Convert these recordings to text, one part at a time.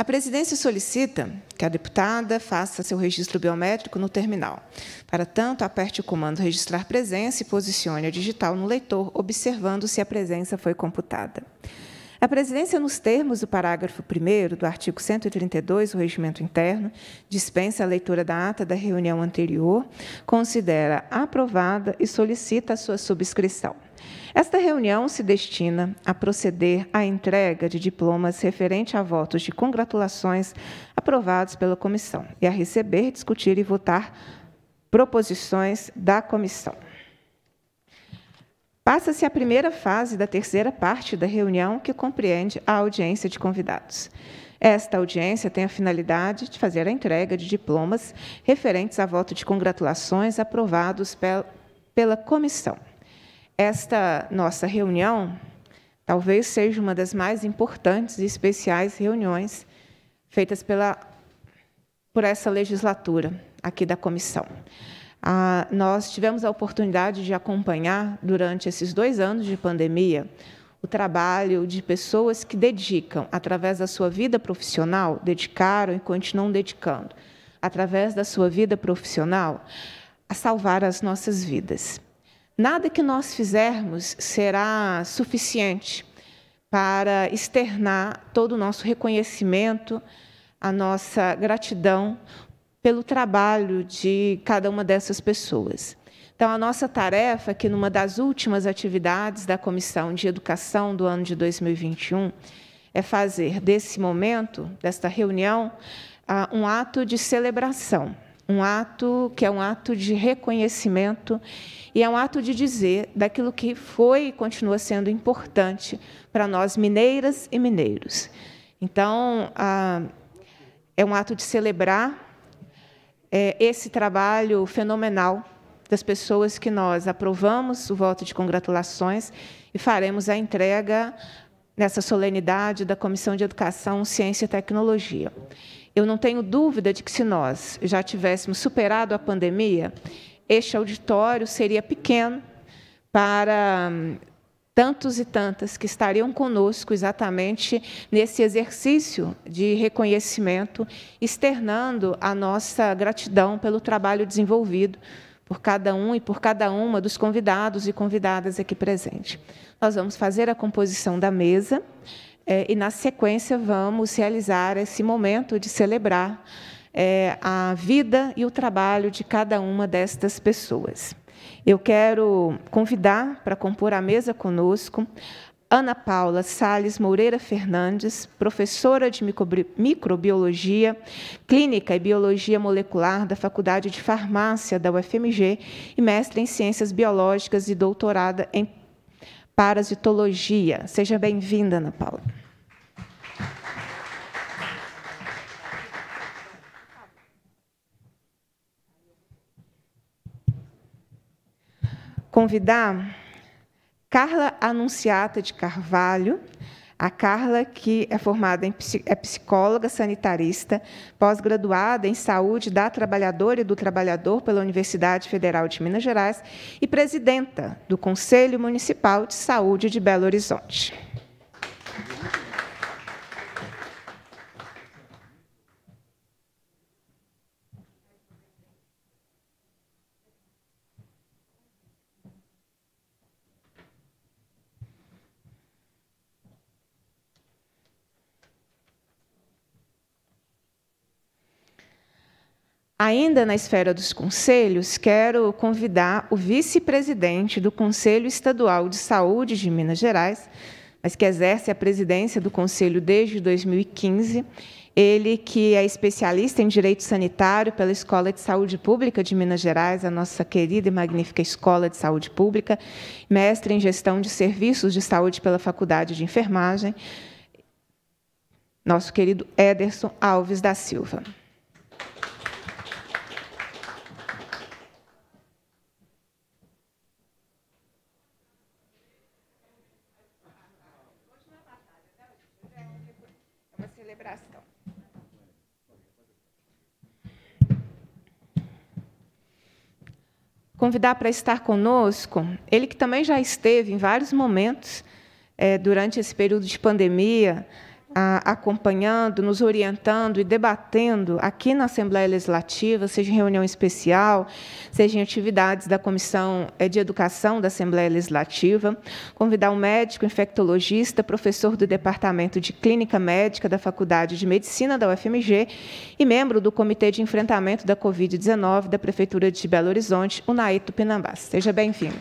presidência solicita que a deputada faça seu registro biométrico no terminal. Para tanto, aperte o comando registrar presença e posicione a digital no leitor, observando se a presença foi computada. A presidência, nos termos do parágrafo 1º do artigo 132 do Regimento Interno, dispensa a leitura da ata da reunião anterior, considera aprovada e solicita a sua subscrição. Esta reunião se destina a proceder à entrega de diplomas referente a votos de congratulações aprovados pela comissão e a receber, discutir e votar proposições da comissão. Passa-se a primeira fase da terceira parte da reunião, que compreende a audiência de convidados. Esta audiência tem a finalidade de fazer a entrega de diplomas referentes a voto de congratulações aprovados pela comissão. Esta nossa reunião talvez seja uma das mais importantes e especiais reuniões feitas por essa legislatura aqui da comissão. Nós tivemos a oportunidade de acompanhar, durante esses 2 anos de pandemia, o trabalho de pessoas que dedicam, através da sua vida profissional, dedicaram e continuam dedicando, através da sua vida profissional, a salvar as nossas vidas. Nada que nós fizermos será suficiente para externar todo o nosso reconhecimento, a nossa gratidão pelo trabalho de cada uma dessas pessoas. Então, a nossa tarefa, que numa das últimas atividades da Comissão de Educação do ano de 2021, é fazer desse momento, desta reunião, um ato de celebração, um ato que é um ato de reconhecimento e é um ato de dizer daquilo que foi e continua sendo importante para nós, mineiras e mineiros. Então, é um ato de celebrar esse trabalho fenomenal das pessoas que nós aprovamos o voto de congratulações e faremos a entrega nessa solenidade da Comissão de Educação, Ciência e Tecnologia. Eu não tenho dúvida de que, se nós já tivéssemos superado a pandemia, este auditório seria pequeno para tantos e tantas que estariam conosco exatamente nesse exercício de reconhecimento, externando a nossa gratidão pelo trabalho desenvolvido por cada um e por cada uma dos convidados e convidadas aqui presentes. Nós vamos fazer a composição da mesa e, na sequência, vamos realizar esse momento de celebrar a vida e o trabalho de cada uma destas pessoas. Eu quero convidar para compor a mesa conosco Ana Paula Salles Moreira Fernandes, professora de microbiologia clínica e biologia molecular da Faculdade de Farmácia da UFMG e mestre em ciências biológicas e doutorada em parasitologia. Seja bem-vinda, Ana Paula. Convidar Carla Anunciata de Carvalho, a Carla, que é formada é psicóloga sanitarista, pós-graduada em saúde da trabalhadora e do trabalhador pela Universidade Federal de Minas Gerais e presidenta do Conselho Municipal de Saúde de Belo Horizonte. Ainda na esfera dos conselhos, quero convidar o vice-presidente do Conselho Estadual de Saúde de Minas Gerais, mas que exerce a presidência do Conselho desde 2015, ele que é especialista em Direito Sanitário pela Escola de Saúde Pública de Minas Gerais, a nossa querida e magnífica Escola de Saúde Pública, mestre em Gestão de Serviços de Saúde pela Faculdade de Enfermagem, nosso querido Ederson Alves da Silva. Convidar para estar conosco, ele que também já esteve em vários momentos durante esse período de pandemia, acompanhando, nos orientando e debatendo aqui na Assembleia Legislativa, seja em reunião especial, seja em atividades da Comissão de Educação da Assembleia Legislativa, convidar um médico infectologista, professor do Departamento de Clínica Médica da Faculdade de Medicina da UFMG e membro do Comitê de Enfrentamento da Covid-19 da Prefeitura de Belo Horizonte, Unai Tupinambás. Seja bem-vindo.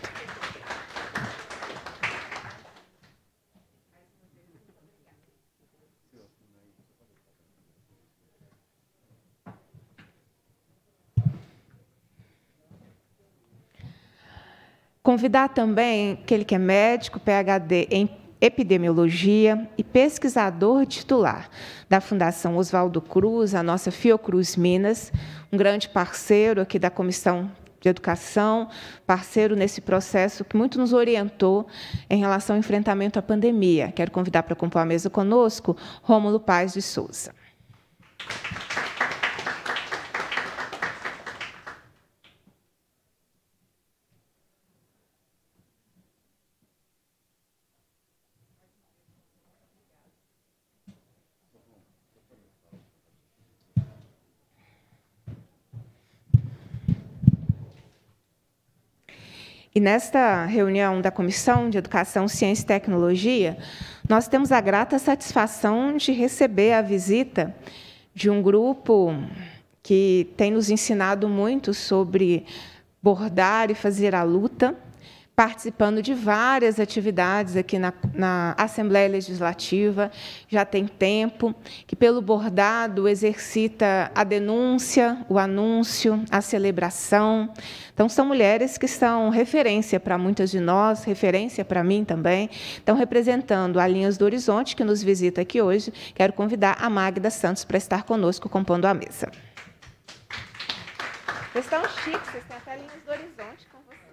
Convidar também aquele que é médico, PhD em epidemiologia e pesquisador titular da Fundação Oswaldo Cruz, a nossa Fiocruz Minas, um grande parceiro aqui da Comissão de Educação, parceiro nesse processo que muito nos orientou em relação ao enfrentamento à pandemia. Quero convidar para compor a mesa conosco Rômulo Paz de Souza. E nesta reunião da Comissão de Educação, Ciência e Tecnologia, nós temos a grata satisfação de receber a visita de um grupo que tem nos ensinado muito sobre bordar e fazer a luta, participando de várias atividades aqui na Assembleia Legislativa, já tem tempo, que, pelo bordado, exercita a denúncia, o anúncio, a celebração. Então, são mulheres que são referência para muitas de nós, referência para mim também. Então, representando a Linhas do Horizonte, que nos visita aqui hoje, quero convidar a Magda Santos para estar conosco, compondo a mesa. Vocês estão chiques, vocês têm até Linhas do Horizonte com vocês.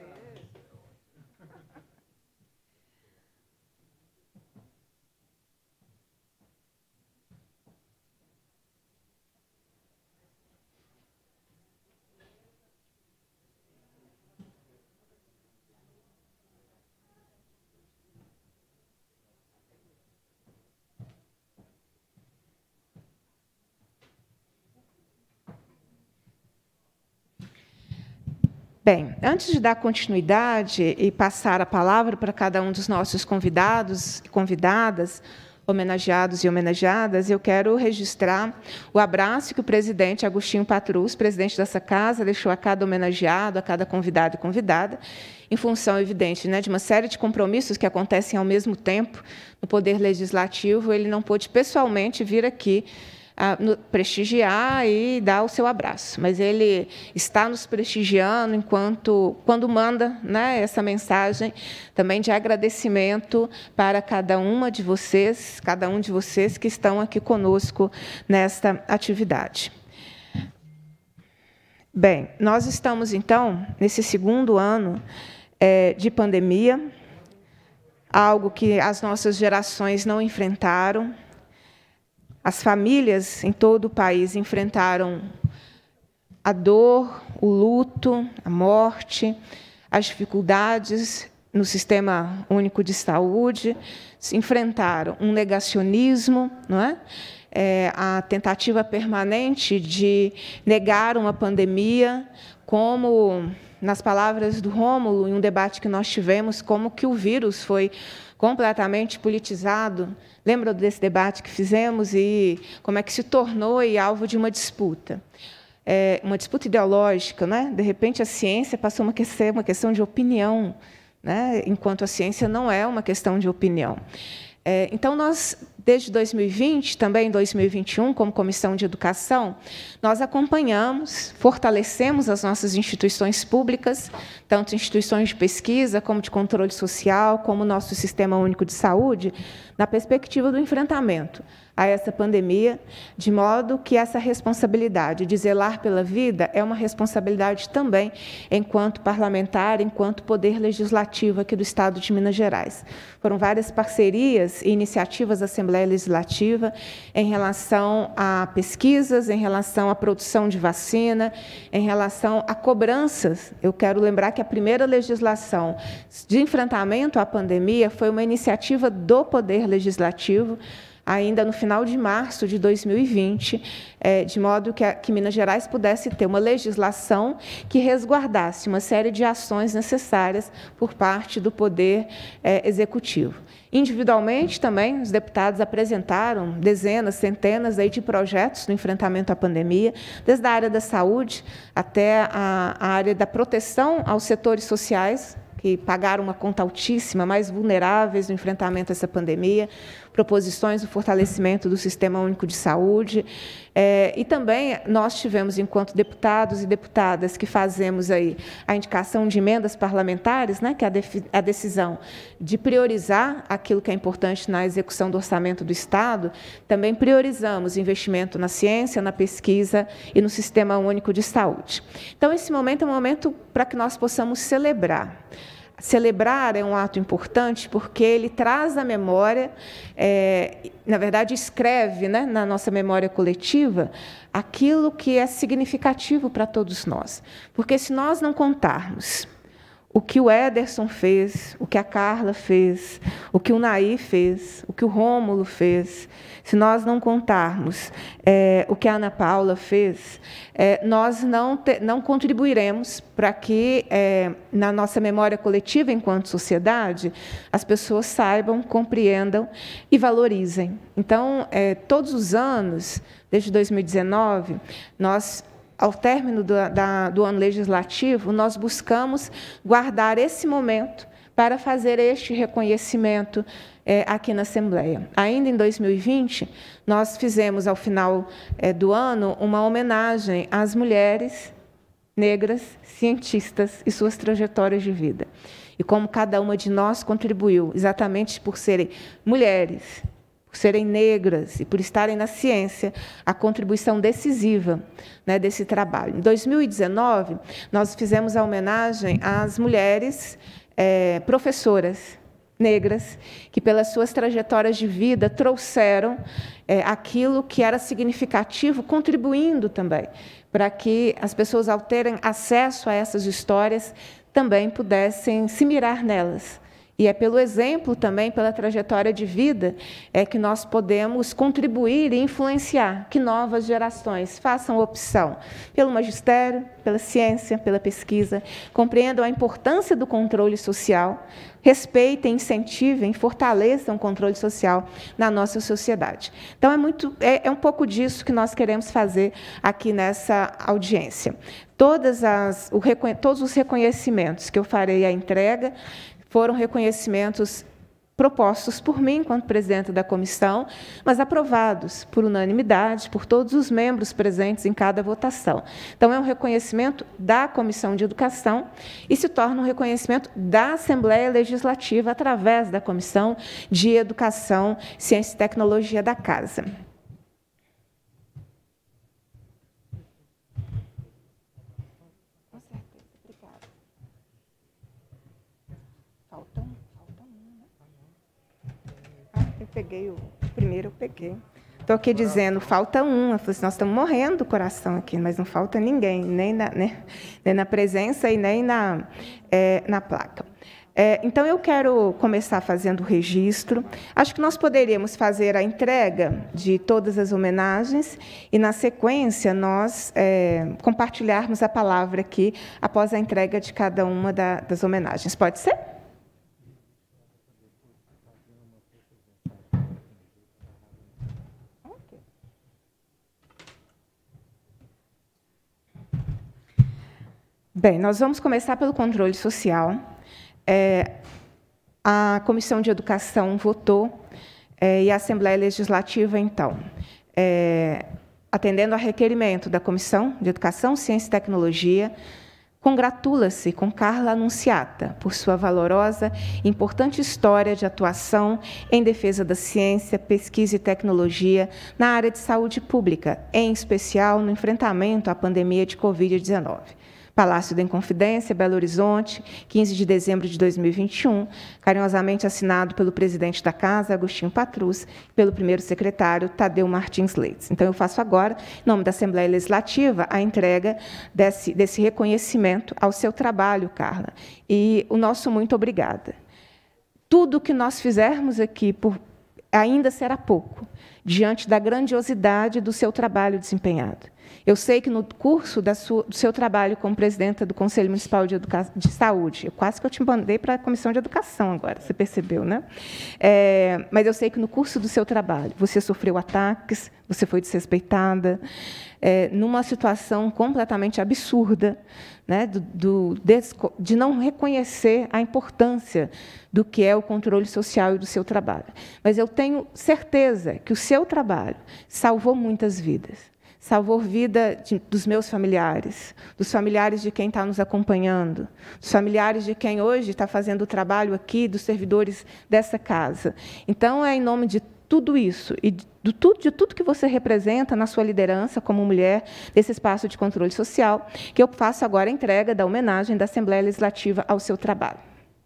Bem, antes de dar continuidade e passar a palavra para cada um dos nossos convidados e convidadas, homenageados e homenageadas, eu quero registrar o abraço que o presidente Agostinho Patrus, presidente dessa casa, deixou a cada homenageado, a cada convidado e convidada, em função, evidente, de uma série de compromissos que acontecem ao mesmo tempo no Poder Legislativo. Ele não pôde pessoalmente vir aqui prestigiar e dar o seu abraço, mas ele está nos prestigiando quando manda essa mensagem também de agradecimento para cada uma de vocês, cada um de vocês que estão aqui conosco nesta atividade. Bem, nós estamos, então, nesse segundo ano de pandemia, algo que as nossas gerações não enfrentaram. As famílias em todo o país enfrentaram a dor, o luto, a morte, as dificuldades no Sistema Único de Saúde, enfrentaram um negacionismo, não é? A tentativa permanente de negar uma pandemia, como, nas palavras do Rômulo, em um debate que nós tivemos, como que o vírus foi completamente politizado. Lembram desse debate que fizemos e como é que se tornou alvo de uma disputa? Uma disputa ideológica, né? De repente, a ciência passou a ser uma questão de opinião, né? Enquanto a ciência não é uma questão de opinião. Então, nós, desde 2020, também em 2021, como Comissão de Educação, nós acompanhamos, fortalecemos as nossas instituições públicas, tanto instituições de pesquisa, como de controle social, como o nosso Sistema Único de Saúde, na perspectiva do enfrentamento a essa pandemia, de modo que essa responsabilidade de zelar pela vida é uma responsabilidade também enquanto parlamentar, enquanto poder legislativo aqui do Estado de Minas Gerais. Foram várias parcerias e iniciativas da Assembleia Legislativa em relação a pesquisas, em relação à produção de vacina, em relação a cobranças. Eu quero lembrar que a primeira legislação de enfrentamento à pandemia foi uma iniciativa do Poder Legislativo, ainda no final de março de 2020, de modo que Minas Gerais pudesse ter uma legislação que resguardasse uma série de ações necessárias por parte do Poder Executivo. Individualmente, também, os deputados apresentaram dezenas, centenas de projetos no enfrentamento à pandemia, desde a área da saúde até a área da proteção aos setores sociais, que pagaram uma conta altíssima, mais vulneráveis no enfrentamento a essa pandemia, proposições do fortalecimento do Sistema Único de Saúde. E também nós tivemos, enquanto deputados e deputadas, que fazemos aí a indicação de emendas parlamentares, né, que é a decisão de priorizar aquilo que é importante na execução do orçamento do Estado, também priorizamos investimento na ciência, na pesquisa e no Sistema Único de Saúde. Então, esse momento é um momento para que nós possamos celebrar. Celebrar é um ato importante porque ele traz à memória, na verdade, escreve, né, na nossa memória coletiva aquilo que é significativo para todos nós. Porque se nós não contarmos o que o Ederson fez, o que a Carla fez, o que o Nair fez, o que o Rômulo fez, se nós não contarmos o que a Ana Paula fez, nós não contribuiremos para que, na nossa memória coletiva, enquanto sociedade, as pessoas saibam, compreendam e valorizem. Então, todos os anos, desde 2019, nós, ao término do ano legislativo, nós buscamos guardar esse momento para fazer este reconhecimento aqui na Assembleia. Ainda em 2020, nós fizemos, ao final do ano, uma homenagem às mulheres negras, cientistas e suas trajetórias de vida. E como cada uma de nós contribuiu, exatamente por serem mulheres, por serem negras e por estarem na ciência, a contribuição decisiva, né, desse trabalho. Em 2019, nós fizemos a homenagem às mulheres professoras negras, que, pelas suas trajetórias de vida, trouxeram aquilo que era significativo, contribuindo também para que as pessoas, ao terem acesso a essas histórias, também pudessem se mirar nelas. E é pelo exemplo também, pela trajetória de vida, que nós podemos contribuir e influenciar que novas gerações façam opção pelo magistério, pela ciência, pela pesquisa, compreendam a importância do controle social, respeitem, incentivem, fortaleçam o controle social na nossa sociedade. Então, é um pouco disso que nós queremos fazer aqui nessa audiência. Todos os reconhecimentos que eu farei à entrega foram reconhecimentos propostos por mim, enquanto presidenta da comissão, mas aprovados por unanimidade por todos os membros presentes em cada votação. Então, é um reconhecimento da Comissão de Educação e se torna um reconhecimento da Assembleia Legislativa através da Comissão de Educação, Ciência e Tecnologia da Casa. Peguei o primeiro, eu peguei. Estou aqui dizendo, falta um. Eu falei assim, nós estamos morrendo do coração aqui, mas não falta ninguém, nem na presença e nem na placa. Então, eu quero começar fazendo o registro. Acho que nós poderíamos fazer a entrega de todas as homenagens e, na sequência, nós compartilharmos a palavra aqui após a entrega de cada uma das homenagens. Pode ser? Bem, nós vamos começar pelo controle social. A Comissão de Educação votou e a Assembleia Legislativa, então, atendendo a requerimento da Comissão de Educação, Ciência e Tecnologia, congratula-se com Carla Anunciata por sua valorosa e importante história de atuação em defesa da ciência, pesquisa e tecnologia na área de saúde pública, em especial no enfrentamento à pandemia de Covid-19. Palácio da Inconfidência, Belo Horizonte, 15 de dezembro de 2021, carinhosamente assinado pelo presidente da Casa, Agostinho Patrus, e pelo primeiro secretário, Tadeu Martins Leite. Então, eu faço agora, em nome da Assembleia Legislativa, a entrega desse reconhecimento ao seu trabalho, Carla, e o nosso muito obrigada. Tudo que nós fizermos aqui ainda será pouco, diante da grandiosidade do seu trabalho desempenhado. Eu sei que, no curso do seu trabalho como presidenta do Conselho Municipal de Saúde, quase que eu te mandei para a Comissão de Educação agora, você percebeu, né? Mas eu sei que, no curso do seu trabalho, você sofreu ataques, você foi desrespeitada, numa situação completamente absurda, né, de não reconhecer a importância do que é o controle social e do seu trabalho. Mas eu tenho certeza que o seu trabalho salvou muitas vidas. Salvou vida dos meus familiares, dos familiares de quem está nos acompanhando, dos familiares de quem hoje está fazendo o trabalho aqui, dos servidores dessa casa. Então, é em nome de tudo isso e de tudo que você representa na sua liderança como mulher desse espaço de controle social, que eu faço agora a entrega da homenagem da Assembleia Legislativa ao seu trabalho.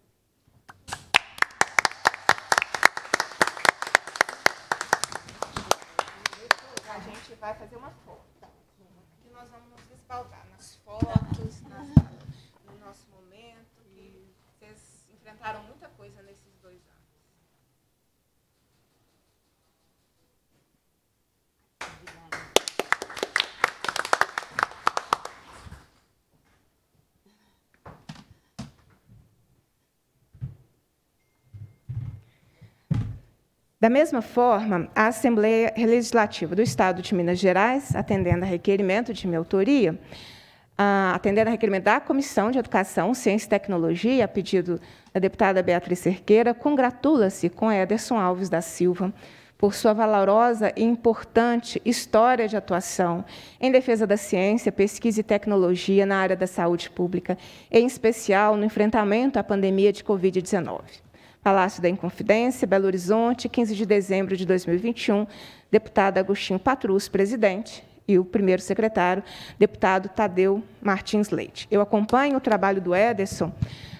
A gente vai fazer uma foto. Aqui nós vamos nos respaldar nas fotos, no nosso momento, que vocês enfrentaram muita coisa nesses 2 anos. Da mesma forma, a Assembleia Legislativa do Estado de Minas Gerais, atendendo a requerimento de minha autoria, atendendo a requerimento da Comissão de Educação, Ciência e Tecnologia, a pedido da deputada Beatriz Cerqueira, congratula-se com Ederson Alves da Silva por sua valorosa e importante história de atuação em defesa da ciência, pesquisa e tecnologia na área da saúde pública, em especial no enfrentamento à pandemia de Covid-19. Palácio da Inconfidência, Belo Horizonte, 15 de dezembro de 2021, deputado Agostinho Patrus, presidente, e o primeiro secretário, deputado Tadeu Martins Leite. Eu acompanho o trabalho do Ederson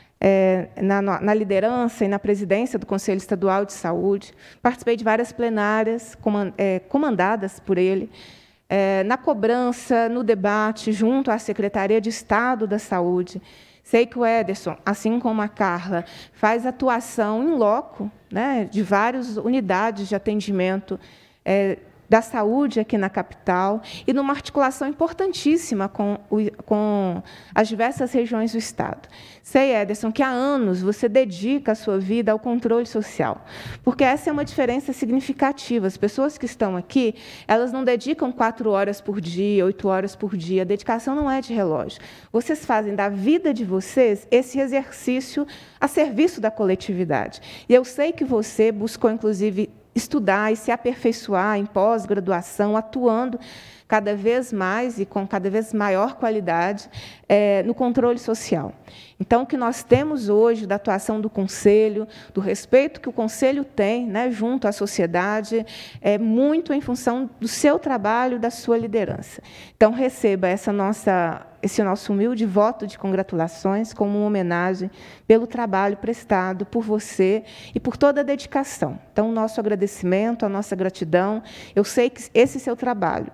na liderança e na presidência do Conselho Estadual de Saúde, participei de várias plenárias comandadas por ele, na cobrança, no debate, junto à Secretaria de Estado da Saúde. Sei que o Ederson, assim como a Carla, faz atuação in loco, né, de várias unidades de atendimento da saúde aqui na capital e numa articulação importantíssima com as diversas regiões do Estado. Sei, Ederson, que há anos você dedica a sua vida ao controle social, porque essa é uma diferença significativa. As pessoas que estão aqui, elas não dedicam 4 horas por dia, 8 horas por dia. A dedicação não é de relógio. Vocês fazem da vida de vocês esse exercício a serviço da coletividade. E eu sei que você buscou, inclusive, estudar e se aperfeiçoar em pós-graduação, atuando cada vez mais e com cada vez maior qualidade no controle social. Então, o que nós temos hoje da atuação do Conselho, do respeito que o Conselho tem, né, junto à sociedade, é muito em função do seu trabalho, da sua liderança. Então, receba esse nosso humilde voto de congratulações como uma homenagem pelo trabalho prestado por você e por toda a dedicação. Então, o nosso agradecimento, a nossa gratidão. Eu sei que esse seu trabalho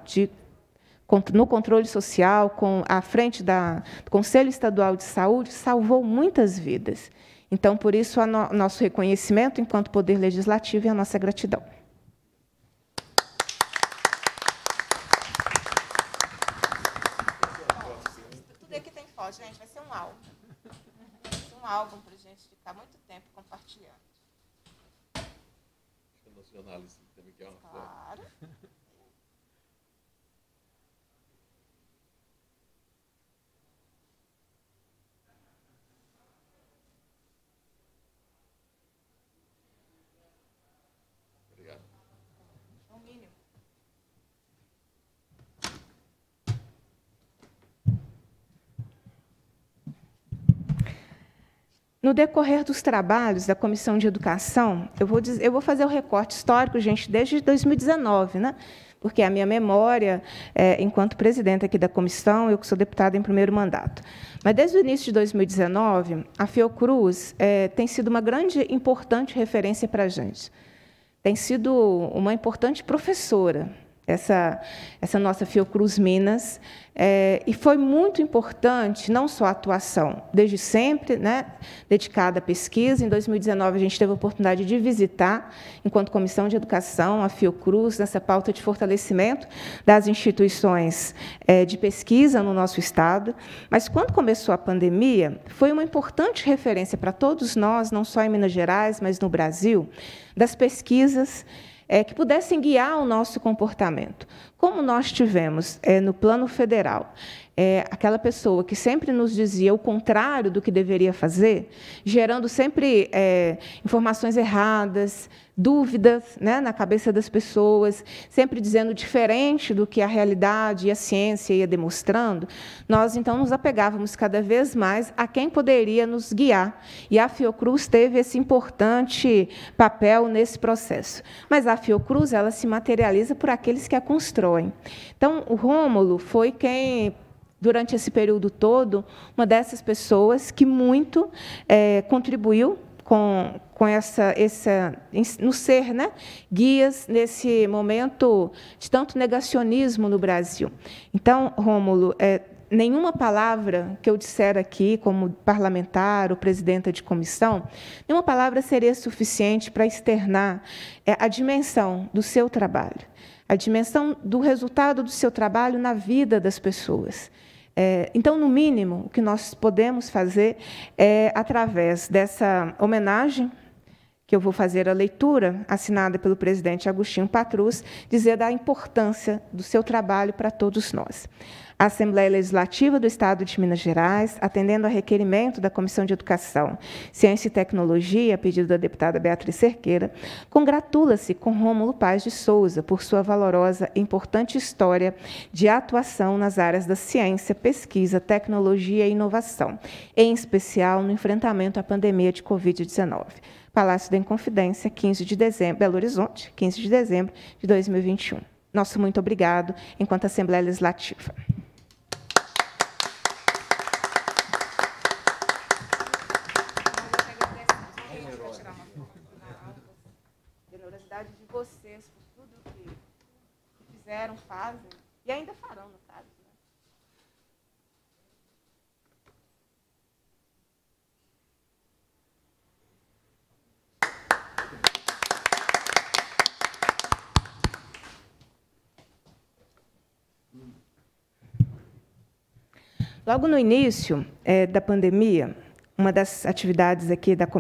no controle social, à frente do Conselho Estadual de Saúde, salvou muitas vidas. Então, por isso, nosso reconhecimento enquanto Poder Legislativo e a nossa gratidão. Tudo aqui tem foto, gente, vai ser um álbum. Vai ser um álbum para a gente ficar muito tempo compartilhando. Nacionalista também quer uma foto. Claro. No decorrer dos trabalhos da Comissão de Educação, eu vou fazer o recorte histórico, gente, desde 2019, né? Porque a minha memória, enquanto presidente aqui da comissão, eu que sou deputada em primeiro mandato. Mas, desde o início de 2019, a Fiocruz tem sido uma grande e importante referência para a gente. Tem sido uma importante professora, essa nossa Fiocruz Minas, e foi muito importante, não só a atuação, desde sempre, né, dedicada à pesquisa. Em 2019, a gente teve a oportunidade de visitar, enquanto Comissão de Educação, a Fiocruz, nessa pauta de fortalecimento das instituições de pesquisa no nosso Estado. Mas, quando começou a pandemia, foi uma importante referência para todos nós, não só em Minas Gerais, mas no Brasil, das pesquisas que pudessem guiar o nosso comportamento. Como nós tivemos no plano federal aquela pessoa que sempre nos dizia o contrário do que deveria fazer, gerando sempre informações erradas, dúvidas, né, na cabeça das pessoas, sempre dizendo diferente do que a realidade e a ciência ia demonstrando, nós, então, nos apegávamos cada vez mais a quem poderia nos guiar. E a Fiocruz teve esse importante papel nesse processo. Mas a Fiocruz, ela se materializa por aqueles que a constroem. Então, o Rômulo foi quem, durante esse período todo, uma dessas pessoas que muito contribuiu com essa no ser, né, guias nesse momento de tanto negacionismo no Brasil. Então, Rômulo, nenhuma palavra que eu disser aqui, como parlamentar ou presidenta de comissão, nenhuma palavra seria suficiente para externar a dimensão do seu trabalho, a dimensão do resultado do seu trabalho na vida das pessoas. Então, no mínimo, o que nós podemos fazer é, através dessa homenagem, que eu vou fazer a leitura, assinada pelo presidente Agostinho Patrus, dizer da importância do seu trabalho para todos nós. A Assembleia Legislativa do Estado de Minas Gerais, atendendo a requerimento da Comissão de Educação, Ciência e Tecnologia, a pedido da deputada Beatriz Cerqueira, congratula-se com Rômulo Paz de Souza por sua valorosa e importante história de atuação nas áreas da ciência, pesquisa, tecnologia e inovação, em especial no enfrentamento à pandemia de Covid-19. Palácio da Inconfidência, 15 de dezembro, Belo Horizonte, 15 de dezembro de 2021. Nosso muito obrigado, enquanto Assembleia Legislativa. Generosidade de vocês por tudo que fizeram, fazem e ainda farão, no caso. Logo no início da pandemia, uma das atividades aqui da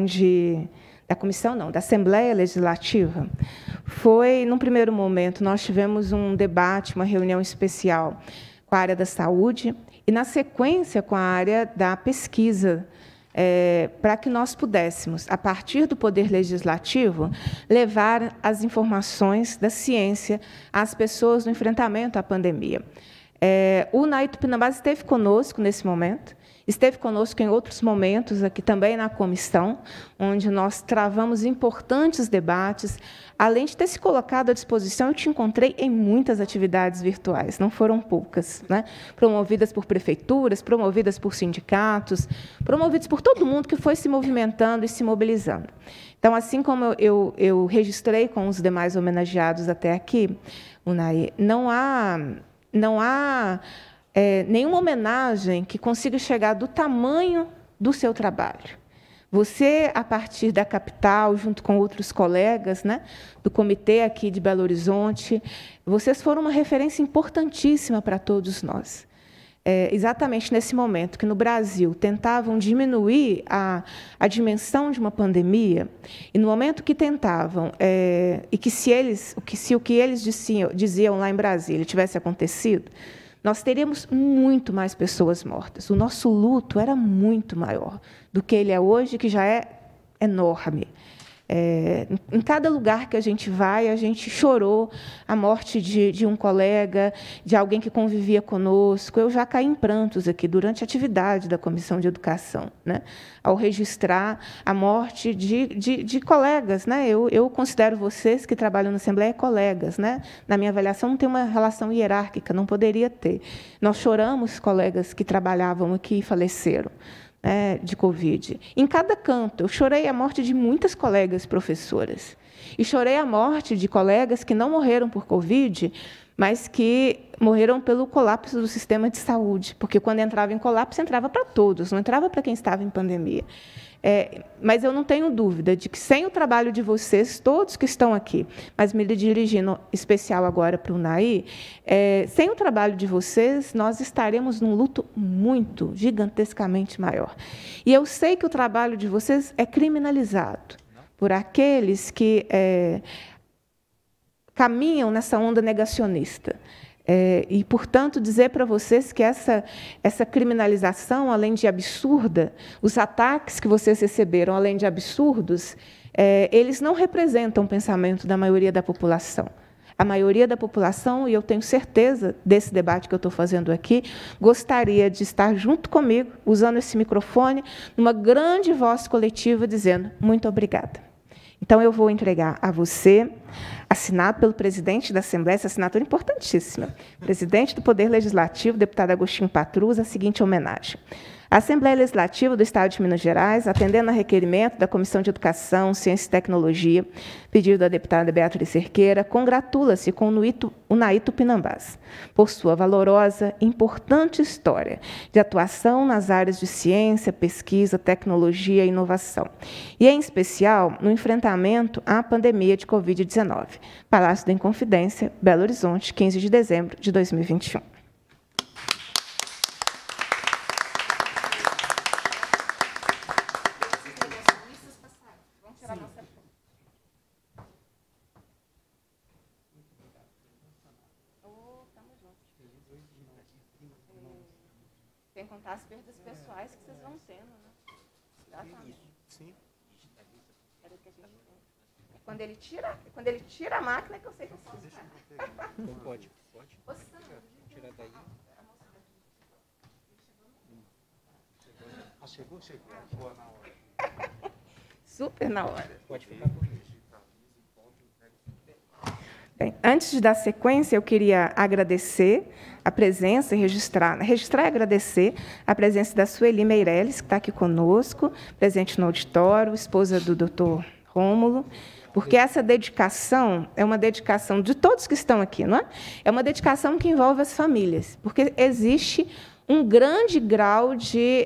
da Assembleia Legislativa, foi, num primeiro momento, nós tivemos um debate, uma reunião especial com a área da saúde e, na sequência, com a área da pesquisa, para que nós pudéssemos, a partir do Poder Legislativo, levar as informações da ciência às pessoas no enfrentamento à pandemia. O NAI Tupinambás esteve conosco nesse momento, esteve conosco em outros momentos, aqui também na comissão, onde nós travamos importantes debates, além de ter se colocado à disposição, eu te encontrei em muitas atividades virtuais, não foram poucas, né? Promovidas por prefeituras, promovidas por sindicatos, promovidas por todo mundo que foi se movimentando e se mobilizando. Então, assim como eu registrei com os demais homenageados até aqui, Unai, não há nenhuma homenagem que consiga chegar do tamanho do seu trabalho. Você, a partir da capital, junto com outros colegas, né, do comitê aqui de Belo Horizonte, vocês foram uma referência importantíssima para todos nós. Exatamente nesse momento que, no Brasil, tentavam diminuir a dimensão de uma pandemia, e no momento que tentavam, e que se o que eles diziam lá em Brasília tivesse acontecido, nós teríamos muito mais pessoas mortas. O nosso luto era muito maior do que ele é hoje, que já é enorme. Em cada lugar que a gente vai, a gente chorou a morte de um colega, de alguém que convivia conosco. Eu já caí em prantos aqui durante a atividade da Comissão de Educação, né, ao registrar a morte de colegas. Né? Eu considero vocês que trabalham na Assembleia colegas. Né? Na minha avaliação, não tem uma relação hierárquica, não poderia ter. Nós choramos colegas que trabalhavam aqui e faleceram de Covid. Em cada canto, eu chorei a morte de muitas colegas professoras. E chorei a morte de colegas que não morreram por Covid, mas que morreram pelo colapso do sistema de saúde, porque, quando entrava em colapso, entrava para todos, não entrava para quem estava em pandemia. Mas eu não tenho dúvida de que, sem o trabalho de vocês, todos que estão aqui, mas me dirigindo especial agora para o Unai, sem o trabalho de vocês, nós estaremos num luto muito, gigantescamente maior. E eu sei que o trabalho de vocês é criminalizado por aqueles que caminham nessa onda negacionista. E, portanto, dizer para vocês que essa criminalização, além de absurda, os ataques que vocês receberam, além de absurdos, eles não representam o pensamento da maioria da população. A maioria da população, e eu tenho certeza desse debate que eu estou fazendo aqui, gostaria de estar junto comigo, usando esse microfone, numa grande voz coletiva, dizendo muito obrigada. Então, eu vou entregar a você, assinado pelo presidente da Assembleia, essa assinatura importantíssima, presidente do Poder Legislativo, deputado Agostinho Patrus, a seguinte homenagem. A Assembleia Legislativa do Estado de Minas Gerais, atendendo a requerimento da Comissão de Educação, Ciência e Tecnologia, pedido da deputada Beatriz Cerqueira, congratula-se com o Unai Tupinambás por sua valorosa e importante história de atuação nas áreas de ciência, pesquisa, tecnologia e inovação, e, em especial, no enfrentamento à pandemia de Covid-19. Palácio da Inconfidência, Belo Horizonte, 15 de dezembro de 2021. Sem contar as perdas pessoais que vocês vão tendo, né? Exatamente. Sim. Era o que a gente tem. Quando ele tira a máquina, é que eu sei que eu sou. Então pode. Tirar daí. Chegou. Boa na hora. Super na hora. Pode ficar por isso. Bem, antes de dar sequência, eu queria agradecer a presença e registrar e agradecer a presença da Sueli Meirelles, que está aqui conosco, presente no auditório, esposa do doutor Rômulo, porque essa dedicação é uma dedicação de todos que estão aqui, não é? É uma dedicação que envolve as famílias, porque existe um grande grau de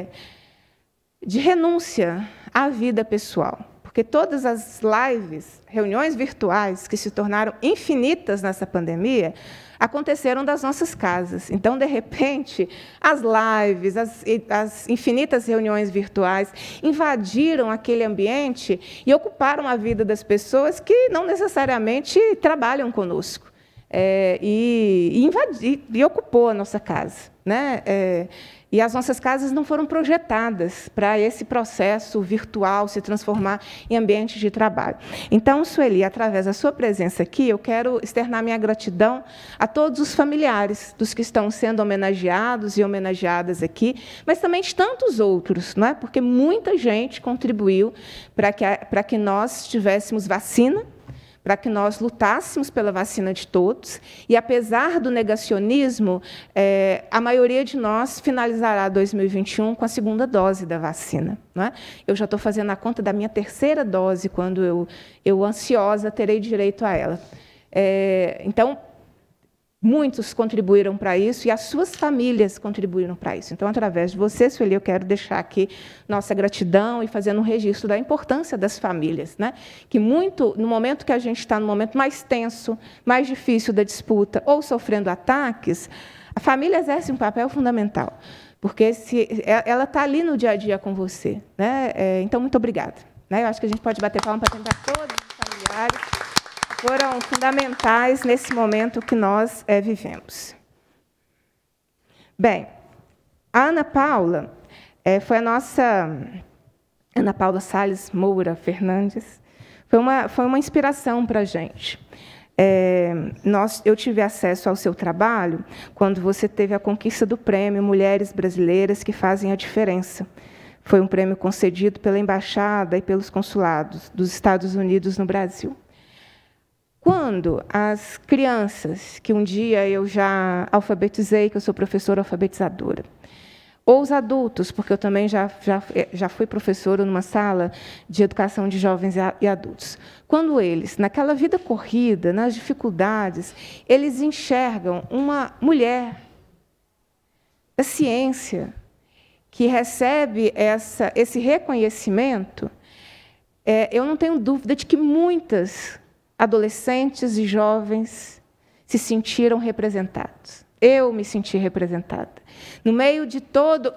renúncia à vida pessoal. Porque todas as lives, reuniões virtuais, que se tornaram infinitas nessa pandemia, aconteceram das nossas casas. Então, de repente, as lives, as infinitas reuniões virtuais invadiram aquele ambiente e ocuparam a vida das pessoas que não necessariamente trabalham conosco. E ocupou a nossa casa, né? E as nossas casas não foram projetadas para esse processo virtual se transformar em ambiente de trabalho. Então, Sueli, através da sua presença aqui, eu quero externar minha gratidão a todos os familiares dos que estão sendo homenageados e homenageadas aqui, mas também de tantos outros, não é? Porque muita gente contribuiu para que nós tivéssemos vacina, para que nós lutássemos pela vacina de todos, e, apesar do negacionismo, a maioria de nós finalizará 2021 com a segunda dose da vacina. Não é? Eu já estou fazendo a conta da minha terceira dose, quando eu ansiosa, terei direito a ela. Então, muitos contribuíram para isso, e as suas famílias contribuíram para isso. Então, através de você, Sueli, eu quero deixar aqui nossa gratidão e fazendo um registro da importância das famílias, né? Que no momento que a gente está no momento mais tenso, mais difícil da disputa, ou sofrendo ataques, a família exerce um papel fundamental, porque ela está ali no dia a dia com você, né? Então, muito obrigada. Eu acho que a gente pode bater palma para tentar todos os familiares. Foram fundamentais nesse momento que nós vivemos. Bem, a Ana Paula foi a nossa Ana Paula Salles Moura Fernandes, foi uma inspiração para a gente. Eu tive acesso ao seu trabalho quando você teve a conquista do prêmio Mulheres Brasileiras que Fazem a Diferença. Foi um prêmio concedido pela Embaixada e pelos consulados dos Estados Unidos no Brasil. Quando as crianças, que um dia eu já alfabetizei, que eu sou professora alfabetizadora, ou os adultos, porque eu também já fui professora numa sala de educação de jovens e adultos. Quando eles, naquela vida corrida, nas dificuldades, eles enxergam uma mulher da ciência que recebe esse reconhecimento, eu não tenho dúvida de que muitas adolescentes e jovens se sentiram representados. Eu me senti representada. No meio de todas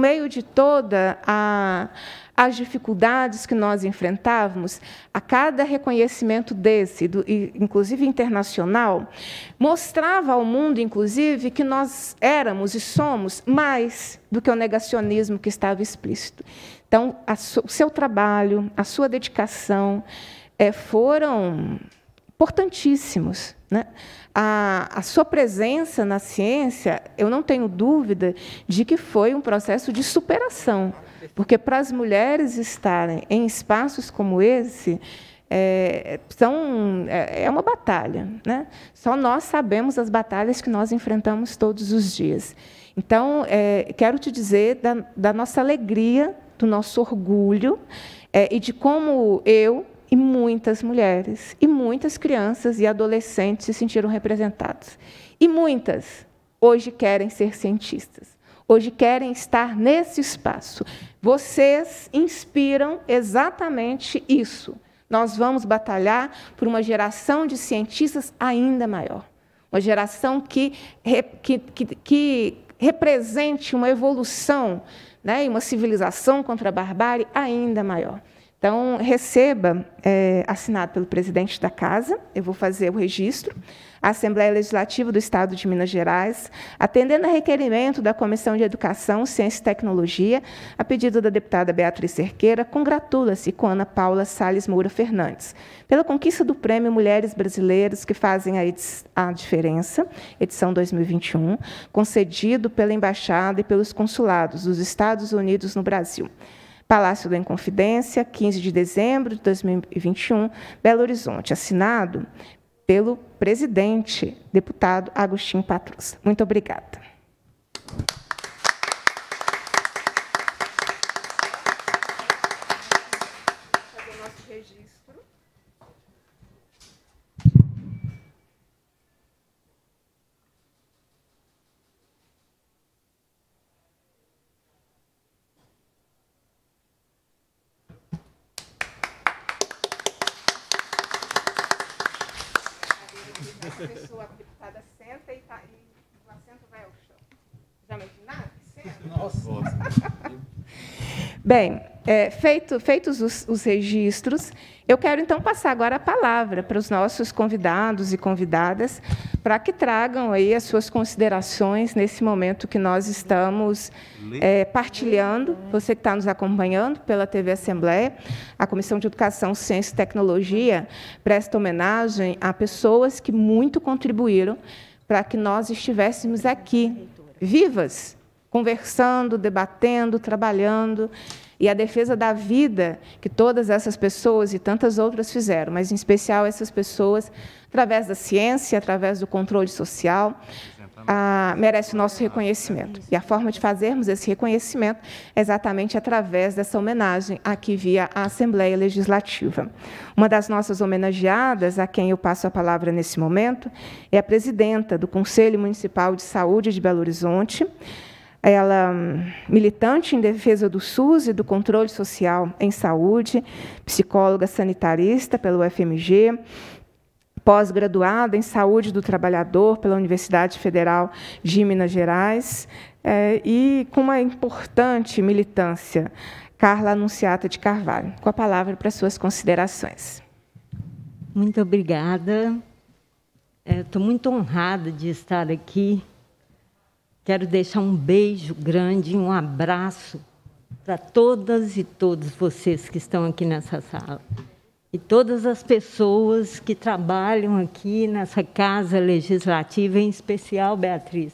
as dificuldades que nós enfrentávamos, a cada reconhecimento desse, inclusive internacional, mostrava ao mundo, inclusive, que nós éramos e somos mais do que o negacionismo que estava explícito. Então, o seu trabalho, a sua dedicação foram importantíssimos, né? A sua presença na ciência, eu não tenho dúvida de que foi um processo de superação, porque para as mulheres estarem em espaços como esse, é uma batalha, né? Só nós sabemos as batalhas que nós enfrentamos todos os dias. Então, quero te dizer da nossa alegria, do nosso orgulho, e de como eu e muitas mulheres, e muitas crianças e adolescentes se sentiram representados. E muitas, hoje, querem ser cientistas. Hoje, querem estar nesse espaço. Vocês inspiram exatamente isso. Nós vamos batalhar por uma geração de cientistas ainda maior. Uma geração que represente uma evolução, né, e uma civilização contra a barbárie ainda maior. Então, receba, assinado pelo presidente da Casa, eu vou fazer o registro, a Assembleia Legislativa do Estado de Minas Gerais, atendendo a requerimento da Comissão de Educação, Ciência e Tecnologia, a pedido da deputada Beatriz Cerqueira, congratula-se com Ana Paula Salles Moura Fernandes, pela conquista do Prêmio Mulheres Brasileiras que Fazem a Diferença, edição 2021, concedido pela Embaixada e pelos consulados dos Estados Unidos no Brasil. Palácio da Inconfidência, 15 de dezembro de 2021, Belo Horizonte, assinado pelo presidente, deputado Agostinho Patrus. Muito obrigada. Fazer o nosso registro. A pessoa, a deputada senta e o assento vai ao chão. Já imaginaram? Nossa! Bem, feitos os registros, eu quero, então, passar agora a palavra para os nossos convidados e convidadas, para que tragam aí as suas considerações nesse momento que nós estamos partilhando. Você que está nos acompanhando pela TV Assembleia, a Comissão de Educação, Ciência e Tecnologia presta homenagem a pessoas que muito contribuíram para que nós estivéssemos aqui, vivas, conversando, debatendo, trabalhando, e a defesa da vida que todas essas pessoas e tantas outras fizeram, mas, em especial, essas pessoas, através da ciência, através do controle social, merece o nosso reconhecimento. E a forma de fazermos esse reconhecimento é exatamente através dessa homenagem aqui via a Assembleia Legislativa. Uma das nossas homenageadas, a quem eu passo a palavra nesse momento, é a presidenta do Conselho Municipal de Saúde de Belo Horizonte, ela militante em defesa do SUS e do controle social em saúde, psicóloga sanitarista pelo UFMG, pós-graduada em saúde do trabalhador pela Universidade Federal de Minas Gerais, e com uma importante militância, Carla Anunciata de Carvalho. Com a palavra para suas considerações. Muito obrigada. Estou muito honrada de estar aqui. Quero deixar um beijo grande, um abraço para todas e todos vocês que estão aqui nessa sala. E todas as pessoas que trabalham aqui nessa Casa Legislativa, em especial, Beatriz.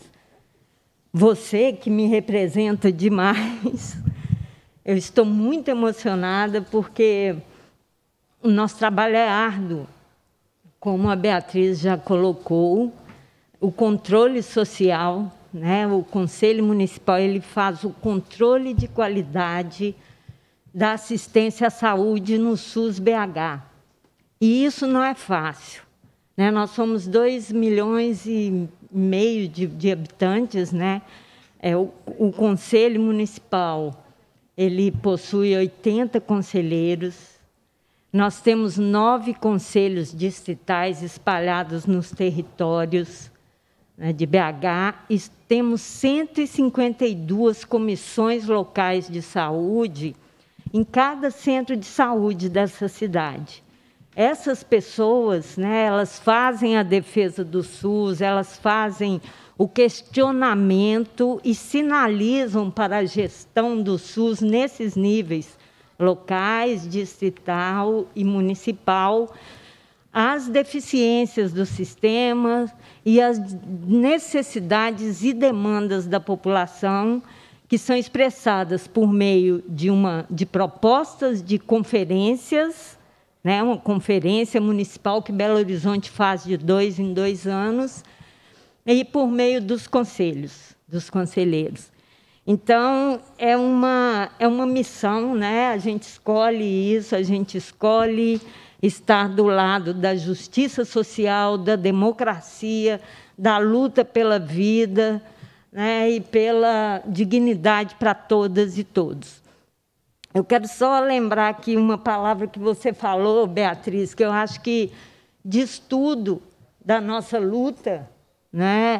Você que me representa demais. Eu estou muito emocionada porque o nosso trabalho é árduo. Como a Beatriz já colocou, o controle social né? O Conselho Municipal ele faz o controle de qualidade da assistência à saúde no SUS BH. E isso não é fácil, né? Nós somos 2,5 milhões de habitantes, né? O Conselho Municipal ele possui 80 conselheiros. Nós temos 9 conselhos distritais espalhados nos territórios, né, de BH, e temos 152 comissões locais de saúde em cada centro de saúde dessa cidade. Essas pessoas, né, elas fazem a defesa do SUS, elas fazem o questionamento e sinalizam para a gestão do SUS nesses níveis locais, distrital e municipal, as deficiências do sistema e as necessidades e demandas da população que são expressadas por meio de propostas de conferências, né, uma conferência municipal que Belo Horizonte faz de 2 em 2 anos, e por meio dos conselhos, dos conselheiros. Então, é uma missão, né? A gente escolhe isso, a gente escolhe estar do lado da justiça social, da democracia, da luta pela vida, né? E pela dignidade para todas e todos. Eu quero só lembrar aqui uma palavra que você falou, Beatriz, que eu acho que diz tudo da nossa luta, né?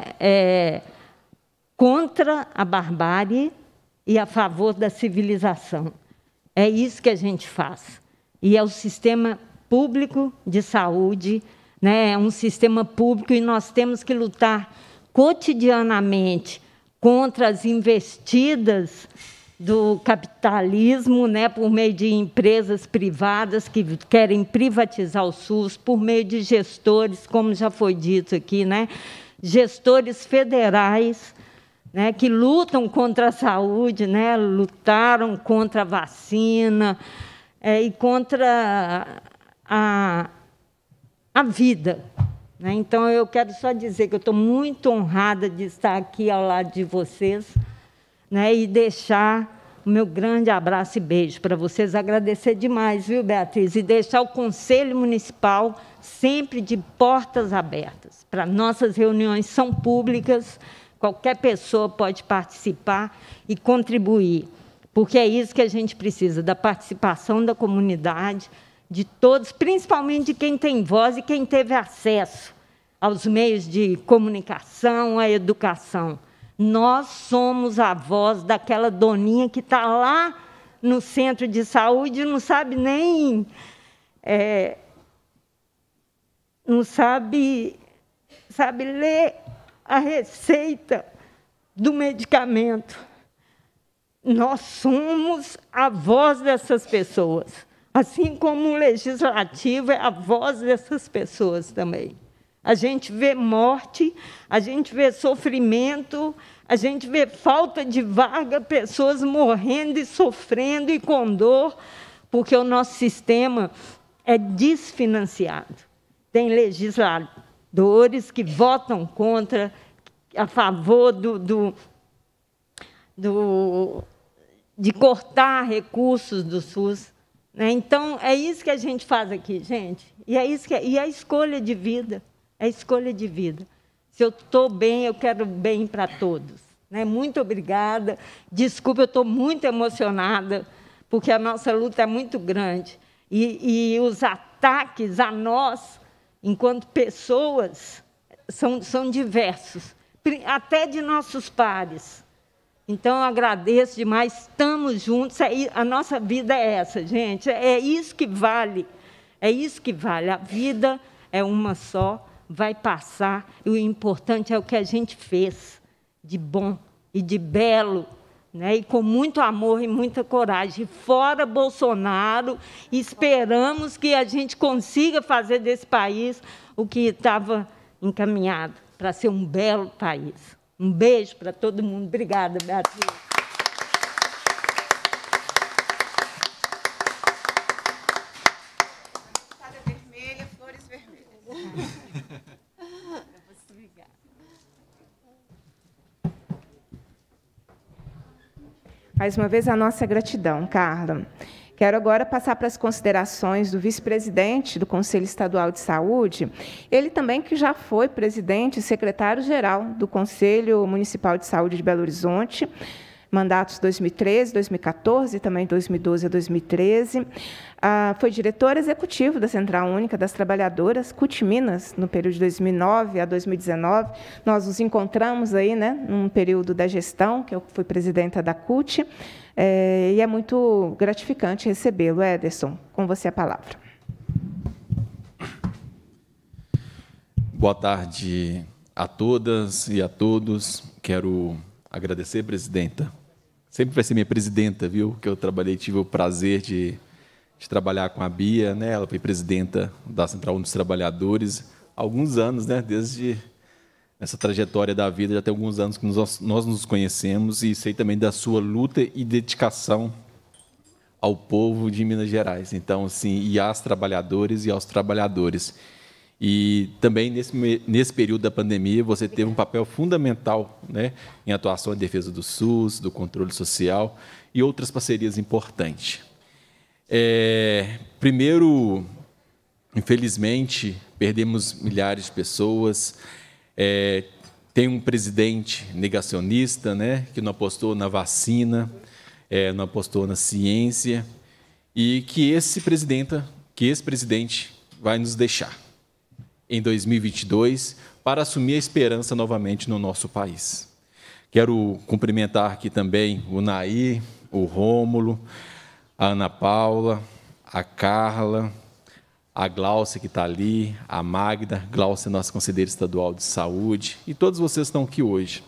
Contra a barbárie e a favor da civilização. É isso que a gente faz. E é o sistema público de saúde, né? É um sistema público e nós temos que lutar cotidianamente contra as investidas do capitalismo, né? Por meio de empresas privadas que querem privatizar o SUS, por meio de gestores, como já foi dito aqui, né? Gestores federais, né, que lutam contra a saúde, né, lutaram contra a vacina e contra a vida. Né? Então, eu quero só dizer que eu estou muito honrada de estar aqui ao lado de vocês, né, e deixar o meu grande abraço e beijo para vocês. Agradecer demais, viu, Beatriz? E deixar o Conselho Municipal sempre de portas abertas. Para nossas reuniões são públicas, qualquer pessoa pode participar e contribuir, porque é isso que a gente precisa, da participação da comunidade, de todos, principalmente de quem tem voz e quem teve acesso aos meios de comunicação, à educação. Nós somos a voz daquela doninha que está lá no centro de saúde e não sabe nem... não sabe ler a receita do medicamento. Nós somos a voz dessas pessoas, assim como o legislativo é a voz dessas pessoas também. A gente vê morte, a gente vê sofrimento, a gente vê falta de vaga, pessoas morrendo e sofrendo e com dor, porque o nosso sistema é desfinanciado. Tem legisladores que votam contra, a favor de cortar recursos do SUS. Né? Então, é isso que a gente faz aqui, gente. E é a escolha de vida. É a escolha de vida. Se eu estou bem, eu quero bem para todos. Né? Muito obrigada. Desculpa, eu estou muito emocionada, porque a nossa luta é muito grande. E os ataques a nós, enquanto pessoas, são diversos, até de nossos pares. Então, eu agradeço demais, estamos juntos, a nossa vida é essa, gente, é isso que vale, a vida é uma só, vai passar, e o importante é o que a gente fez de bom e de belo, né? E com muito amor e muita coragem. Fora Bolsonaro, esperamos que a gente consiga fazer desse país o que estava encaminhado, para ser um belo país. Um beijo para todo mundo. Obrigada, Beatriz. Espada vermelha, flores vermelhas. Obrigada. Mais uma vez, a nossa gratidão, Carla. Quero agora passar para as considerações do vice-presidente do Conselho Estadual de Saúde, ele também que já foi presidente e secretário-geral do Conselho Municipal de Saúde de Belo Horizonte, mandatos 2013, 2014 e também 2012 a 2013. Foi diretor executivo da Central Única das Trabalhadoras, CUT Minas, no período de 2009 a 2019. Nós nos encontramos aí, né, num período da gestão, que eu fui presidenta da CUT, e é muito gratificante recebê-lo. Ederson, com você a palavra. Boa tarde a todas e a todos. Quero agradecer, presidenta. Sempre vai ser minha presidenta, viu? Que eu trabalhei, tive o prazer de trabalhar com a Bia, né? Ela foi presidenta da Central Única dos Trabalhadores há alguns anos, né? Desde essa trajetória da vida, já tem alguns anos que nós nos conhecemos e sei também da sua luta e dedicação ao povo de Minas Gerais. Então, assim, e às trabalhadoras e aos trabalhadores. E também, nesse período da pandemia, você teve um papel fundamental, né, em atuação em defesa do SUS, do controle social e outras parcerias importantes. Primeiro, infelizmente, perdemos milhares de pessoas. Tem um presidente negacionista, né, que não apostou na vacina, não apostou na ciência, e que esse presidente vai nos deixar em 2022 para assumir a esperança novamente no nosso país. Quero cumprimentar aqui também o Nair, o Rômulo, a Ana Paula, a Carla, a Glaucia, que está ali, a Magda. Glaucia, nossa conselheira estadual de saúde, e todos vocês estão aqui hoje.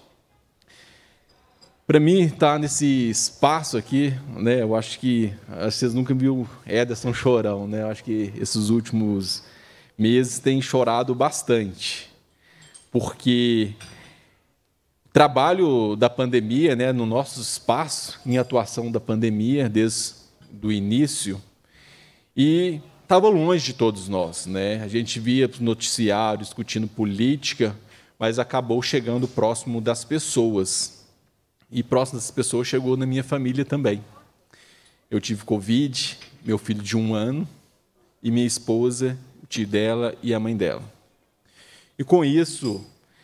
Para mim, estar nesse espaço aqui, né, eu acho que vocês nunca viram Ederson chorão, né? Eu acho que esses últimos meses têm chorado bastante, porque o trabalho da pandemia, né, no nosso espaço, em atuação da pandemia, desde o início, e estava longe de todos nós, né? A gente via o noticiário discutindo política, mas acabou chegando próximo das pessoas. E próximo das pessoas chegou na minha família também. Eu tive Covid, meu filho de 1 ano, e minha esposa, o tio dela e a mãe dela. E com isso,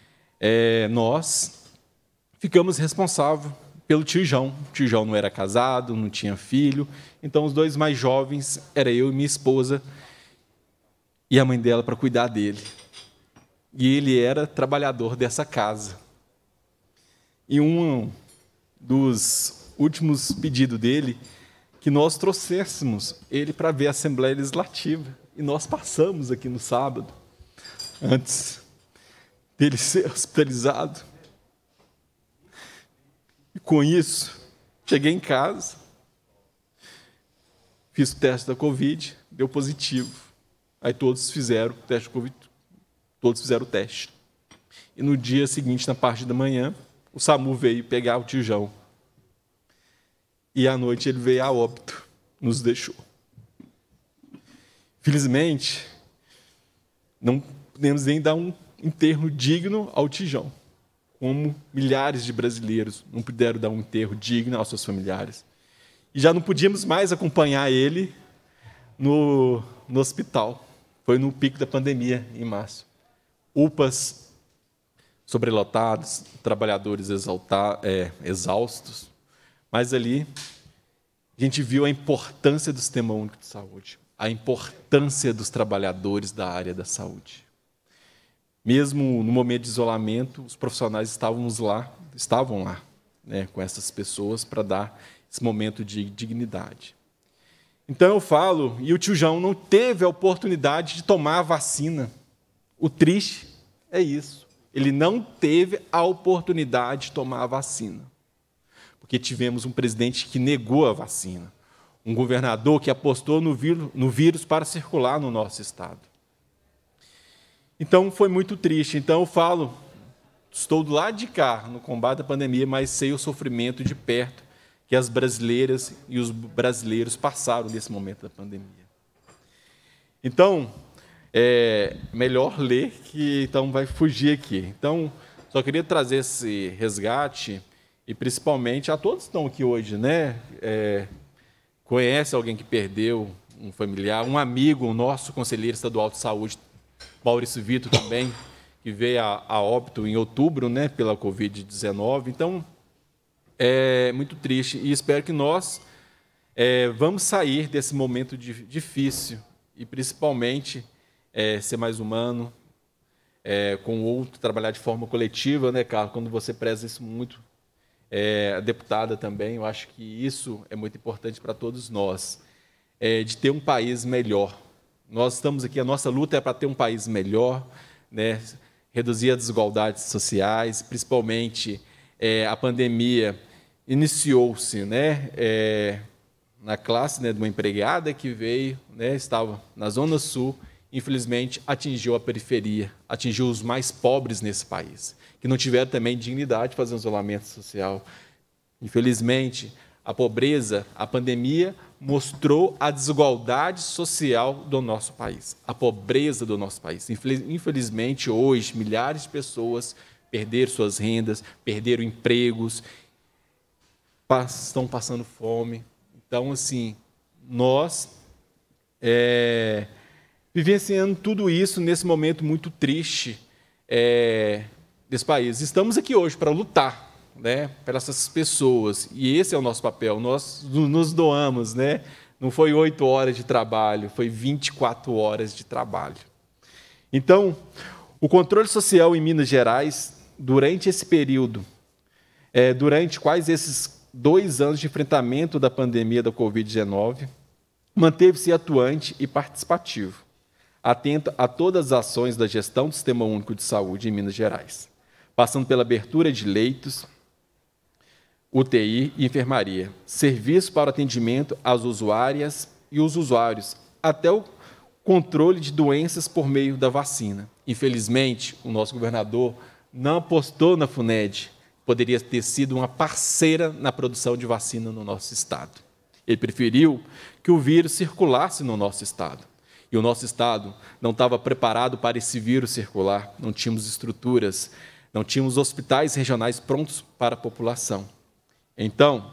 nós ficamos responsáveis pelo Tijão. O Tijão não era casado, não tinha filho, então os 2 mais jovens era eu e minha esposa e a mãe dela para cuidar dele. E ele era trabalhador dessa casa. E um dos últimos pedidos dele, que nós trouxéssemos ele para ver a Assembleia Legislativa. E nós passamos aqui no sábado, antes dele ser hospitalizado. E com isso, cheguei em casa, fiz o teste da Covid, deu positivo. Aí todos fizeram o teste da Covid, todos fizeram o teste. E no dia seguinte, na parte da manhã, o SAMU veio pegar o Tijão. E à noite ele veio a óbito, nos deixou. Felizmente, não podemos nem dar um enterro digno ao Tijão, como milhares de brasileiros não puderam dar um enterro digno aos seus familiares. E já não podíamos mais acompanhar ele no hospital. Foi no pico da pandemia, em março. UPAs sobrelotados, trabalhadores exaustos. Mas ali a gente viu a importância do Sistema Único de Saúde, a importância dos trabalhadores da área da saúde. Mesmo no momento de isolamento, os profissionais estavam lá, né, com essas pessoas para dar esse momento de dignidade. Então eu falo, e o Tijão não teve a oportunidade de tomar a vacina. O triste é isso. Ele não teve a oportunidade de tomar a vacina. Porque tivemos um presidente que negou a vacina. Um governador que apostou no vírus para circular no nosso estado. Então, foi muito triste. Então, eu falo, estou do lado de cá, no combate à pandemia, mas sei o sofrimento de perto que as brasileiras e os brasileiros passaram nesse momento da pandemia. Então, é melhor ler, que então vai fugir aqui. Então, só queria trazer esse resgate e principalmente a todos que estão aqui hoje, né? Conhece alguém que perdeu um familiar, um amigo, o nosso conselheiro estadual de saúde, Maurício Vitor também, que veio a óbito em outubro, né, pela Covid-19. Então, é muito triste e espero que nós vamos sair desse momento difícil e, principalmente, ser mais humano, com o outro, trabalhar de forma coletiva, né, Carlos? Quando você preza isso muito, a deputada também, eu acho que isso é muito importante para todos nós, de ter um país melhor. Nós estamos aqui, a nossa luta é para ter um país melhor, né, reduzir as desigualdades sociais, principalmente a pandemia iniciou-se, né, na classe, né, de uma empregada que veio, né, estava na Zona Sul, infelizmente atingiu a periferia, atingiu os mais pobres nesse país, que não tiveram também dignidade de fazer um isolamento social. Infelizmente, a pobreza, a pandemia mostrou a desigualdade social do nosso país, a pobreza do nosso país. Infelizmente, hoje, milhares de pessoas perderam suas rendas, perderam empregos, estão passando fome. Então, assim, nós vivenciando tudo isso nesse momento muito triste desse país. Estamos aqui hoje para lutar, né, para essas pessoas, e esse é o nosso papel. Nós nos doamos, né? Não foi 8 horas de trabalho, foi 24 horas de trabalho. Então, o controle social em Minas Gerais, durante esse período, durante quase esses 2 anos de enfrentamento da pandemia da Covid-19, manteve-se atuante e participativo, atento a todas as ações da gestão do Sistema Único de Saúde em Minas Gerais, passando pela abertura de leitos, UTI e enfermaria, serviço para atendimento às usuárias e os usuários, até o controle de doenças por meio da vacina. Infelizmente, o nosso governador não apostou na FUNED, poderia ter sido uma parceira na produção de vacina no nosso estado. Ele preferiu que o vírus circulasse no nosso estado. E o nosso estado não estava preparado para esse vírus circular, não tínhamos estruturas, não tínhamos hospitais regionais prontos para a população. Então,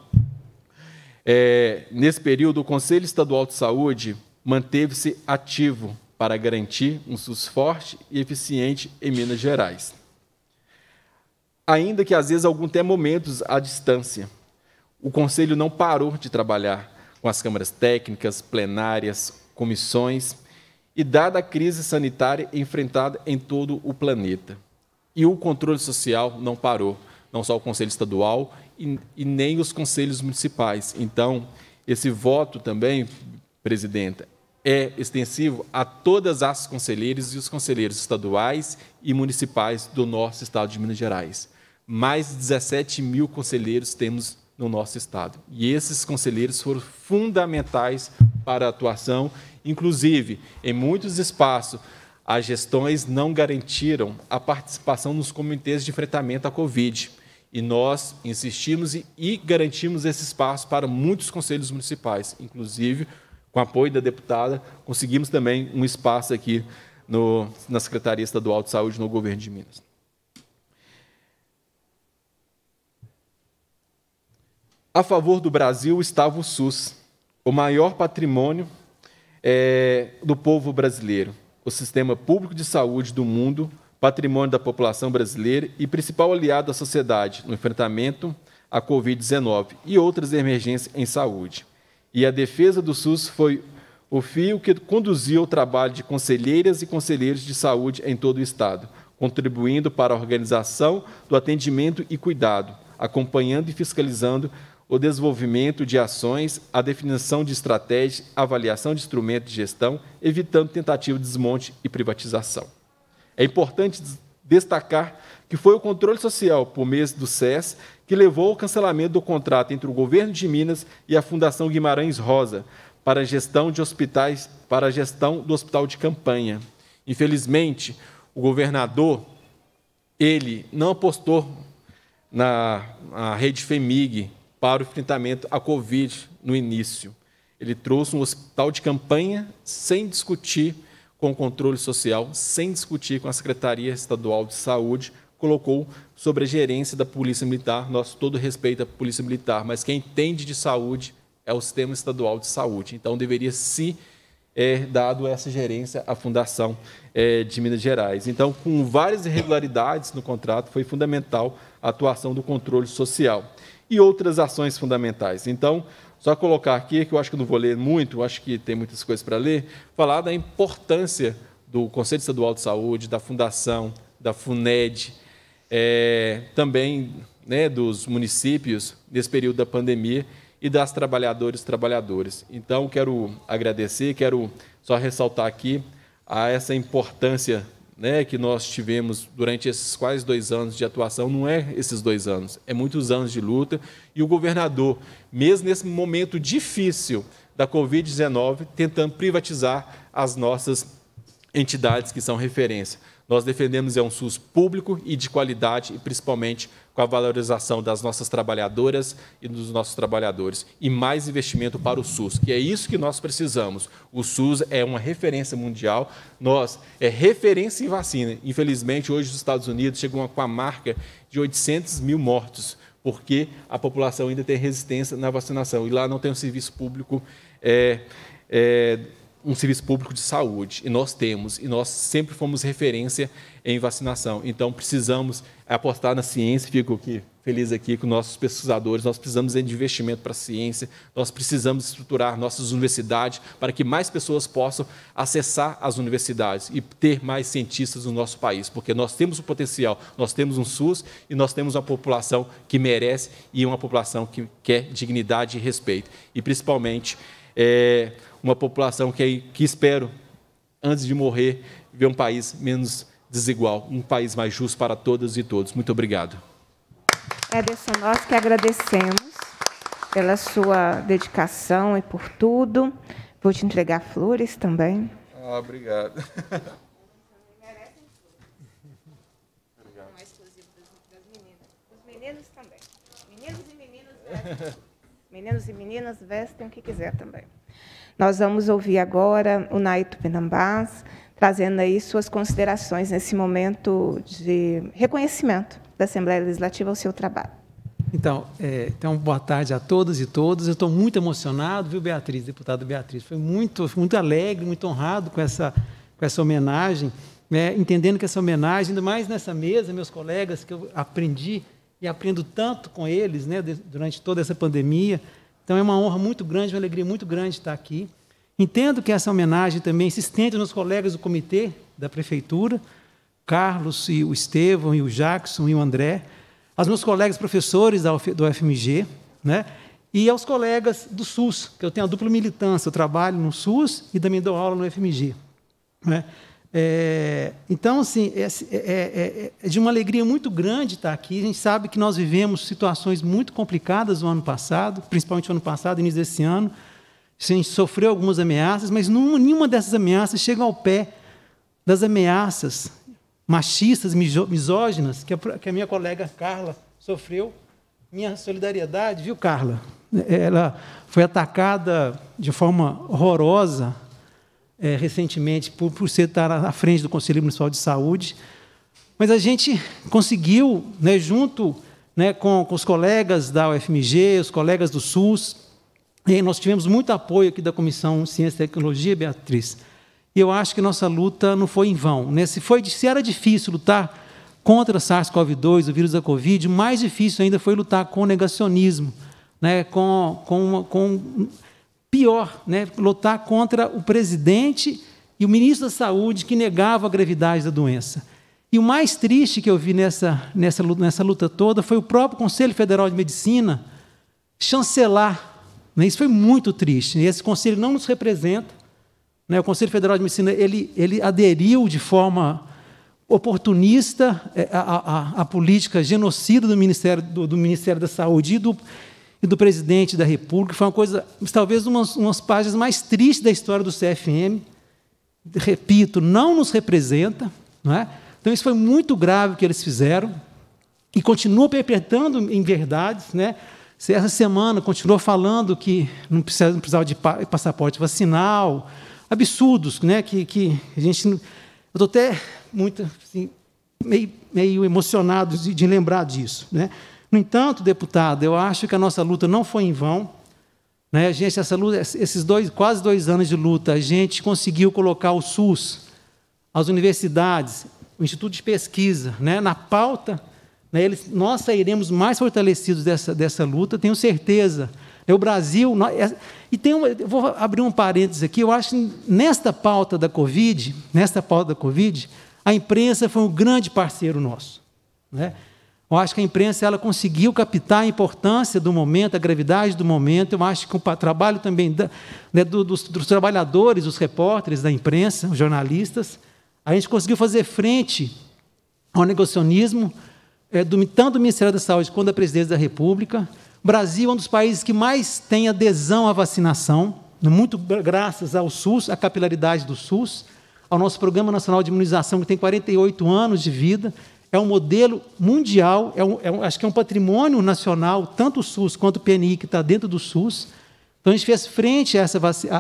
nesse período, o Conselho Estadual de Saúde manteve-se ativo para garantir um SUS forte e eficiente em Minas Gerais. Ainda que, às vezes, alguns até momentos à distância, o Conselho não parou de trabalhar com as câmaras técnicas, plenárias, comissões, e dada a crise sanitária enfrentada em todo o planeta. E o controle social não parou, não só o Conselho Estadual e nem os conselhos municipais. Então, esse voto também, presidenta, é extensivo a todas as conselheiras e os conselheiros estaduais e municipais do nosso estado de Minas Gerais. Mais de 17 mil conselheiros temos no nosso estado. E esses conselheiros foram fundamentais para a atuação. Inclusive, em muitos espaços, as gestões não garantiram a participação nos comitês de enfrentamento à Covid. E nós insistimos e garantimos esse espaço para muitos conselhos municipais. Inclusive, com apoio da deputada, conseguimos também um espaço aqui na Secretaria Estadual de Saúde no governo de Minas. A favor do Brasil estava o SUS, o maior patrimônio do povo brasileiro, o sistema público de saúde do mundo, patrimônio da população brasileira e principal aliado da sociedade no enfrentamento à Covid-19 e outras emergências em saúde. E a defesa do SUS foi o fio que conduziu o trabalho de conselheiras e conselheiros de saúde em todo o Estado, contribuindo para a organização do atendimento e cuidado, acompanhando e fiscalizando o desenvolvimento de ações, a definição de estratégias, avaliação de instrumentos de gestão, evitando tentativa de desmonte e privatização. É importante destacar que foi o controle social, por meio do SES, que levou ao cancelamento do contrato entre o governo de Minas e a Fundação Guimarães Rosa para a gestão de hospitais, para a gestão do hospital de campanha. Infelizmente, o governador, ele não apostou na rede FEMIG para o enfrentamento à Covid no início. Ele trouxe um hospital de campanha sem discutir com o controle social, sem discutir com a Secretaria Estadual de Saúde colocou sobre a gerência da Polícia Militar. Nosso todo respeito à Polícia Militar, mas quem entende de saúde é o Sistema Estadual de Saúde. Então, deveria se dado essa gerência à Fundação de Minas Gerais. Então, com várias irregularidades no contrato, foi fundamental a atuação do controle social e outras ações fundamentais. Então, só colocar aqui, que eu acho que não vou ler muito, acho que tem muitas coisas para ler, falar da importância do Conselho Estadual de Saúde, da Fundação, da FUNED, também, né, dos municípios nesse período da pandemia, e das trabalhadoras e trabalhadores. Então, quero agradecer, quero só ressaltar aqui essa importância, né, que nós tivemos durante esses quase 2 anos de atuação. Não é esses 2 anos, é muitos anos de luta. E o governador, mesmo nesse momento difícil da Covid-19, tentando privatizar as nossas entidades que são referência. Nós defendemos um SUS público e de qualidade, e principalmente com a valorização das nossas trabalhadoras e dos nossos trabalhadores. E mais investimento para o SUS, que é isso que nós precisamos. O SUS é uma referência mundial, nós é referência em vacina. Infelizmente, hoje os Estados Unidos chegam com a marca de 800 mil mortos, porque a população ainda tem resistência na vacinação. E lá não tem um serviço público um serviço público de saúde, e nós temos, e nós sempre fomos referência em vacinação. Então, precisamos apostar na ciência, fico aqui, feliz aqui com nossos pesquisadores, nós precisamos de investimento para a ciência, nós precisamos estruturar nossas universidades para que mais pessoas possam acessar as universidades e ter mais cientistas no nosso país, porque nós temos o potencial, nós temos um SUS e nós temos uma população que merece e uma população que quer dignidade e respeito. E, principalmente, uma população que espero, antes de morrer, ver um país menos desigual, um país mais justo para todas e todos. Muito obrigado. Ederson, nós que agradecemos pela sua dedicação e por tudo. Vou te entregar flores também. Obrigado. Não é exclusivo das meninas. Os meninos também. Meninos e meninas vestem. Meninos e meninas vestem o que quiser também. Nós vamos ouvir agora o Naito Penambás, trazendo aí suas considerações nesse momento de reconhecimento da Assembleia Legislativa ao seu trabalho. Então, boa tarde a todas e todos. Eu estou muito emocionado, viu, Beatriz, deputada Beatriz? Fui muito alegre, muito honrado com essa homenagem, né? Entendendo que essa homenagem, ainda mais nessa mesa, meus colegas, que eu aprendi e aprendo tanto com eles, né, durante toda essa pandemia. Então, é uma honra muito grande, uma alegria muito grande estar aqui. Entendo que essa homenagem também se estende nos colegas do comitê da Prefeitura, Carlos, e o Estevão, e o Jackson, e o André, aos meus colegas professores do UFMG, né, e aos colegas do SUS, que eu tenho a dupla militância, eu trabalho no SUS e também dou aula no UFMG. Né. Então, assim, é de uma alegria muito grande estar aqui. A gente sabe que nós vivemos situações muito complicadas no ano passado, principalmente no ano passado, início desse ano. A gente sofreu algumas ameaças, mas nenhuma dessas ameaças chega ao pé das ameaças machistas, misóginas, que a minha colega Carla sofreu. Minha solidariedade, viu, Carla? Ela foi atacada de forma horrorosa recentemente, por você estar à frente do Conselho Municipal de Saúde, mas a gente conseguiu, né, junto, né, com os colegas da UFMG, os colegas do SUS, e nós tivemos muito apoio aqui da Comissão Ciência e Tecnologia, Beatriz, e eu acho que nossa luta não foi em vão. Né? Se era difícil lutar contra o SARS-CoV-2, o vírus da Covid, mais difícil ainda foi lutar com o negacionismo, né, pior, né, lutar contra o presidente e o ministro da Saúde, que negava a gravidade da doença. E o mais triste que eu vi nessa luta toda foi o próprio Conselho Federal de Medicina chancelar. Né, isso foi muito triste. E esse conselho não nos representa. Né, o Conselho Federal de Medicina ele aderiu de forma oportunista à política genocida do Ministério da Saúde e do presidente da República. Foi uma coisa, talvez, umas páginas mais tristes da história do CFM. Repito, não nos representa. Não é? Então, isso foi muito grave o que eles fizeram e continuam perpetrando em verdades. Né? Essa semana continuou falando que não precisava de passaporte vacinal, absurdos, né? que a gente... Eu estou até muito assim, meio meio emocionado de lembrar disso, né? No entanto, deputado, eu acho que a nossa luta não foi em vão, né? Gente, essa luta, esses quase 2 anos de luta, a gente conseguiu colocar o SUS, as universidades, o Instituto de Pesquisa, né, na pauta, né? Nós sairemos mais fortalecidos dessa luta, tenho certeza. O Brasil... eu vou abrir um parênteses aqui, eu acho que nesta pauta da Covid, a imprensa foi um grande parceiro nosso, né? Eu acho que a imprensa ela conseguiu captar a importância do momento, a gravidade do momento. Eu acho que o trabalho também dos trabalhadores, os repórteres da imprensa, os jornalistas, a gente conseguiu fazer frente ao negacionismo, tanto do Ministério da Saúde quanto da Presidência da República. O Brasil é um dos países que mais tem adesão à vacinação, muito graças ao SUS, à capilaridade do SUS, ao nosso Programa Nacional de Imunização, que tem 48 anos de vida. É um modelo mundial, acho que é um patrimônio nacional, tanto o SUS quanto o PNI, que está dentro do SUS. Então, a gente fez frente a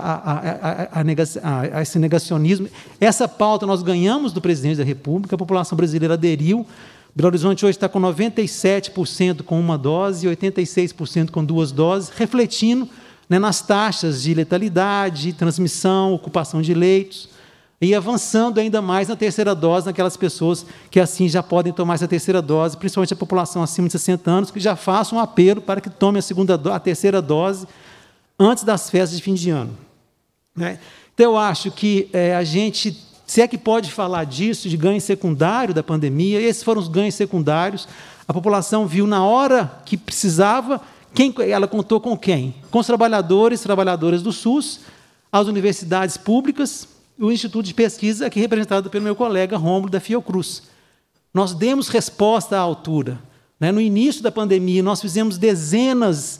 esse negacionismo. Essa pauta nós ganhamos do presidente da República, a população brasileira aderiu. Belo Horizonte hoje está com 97% com 1 dose e 86% com 2 doses, refletindo, né, nas taxas de letalidade, transmissão, ocupação de leitos, e avançando ainda mais na terceira dose, naquelas pessoas que assim já podem tomar essa terceira dose, principalmente a população acima de 60 anos, que já faça um apelo para que tome a terceira dose antes das festas de fim de ano, né? Então, eu acho que a gente, se é que pode falar disso, de ganho secundário da pandemia, esses foram os ganhos secundários. A população viu na hora que precisava, ela contou com quem? Com os trabalhadoras do SUS, as universidades públicas, o Instituto de Pesquisa, aqui representado pelo meu colega Rômulo, da Fiocruz. Nós demos resposta à altura, né? No início da pandemia, nós fizemos dezenas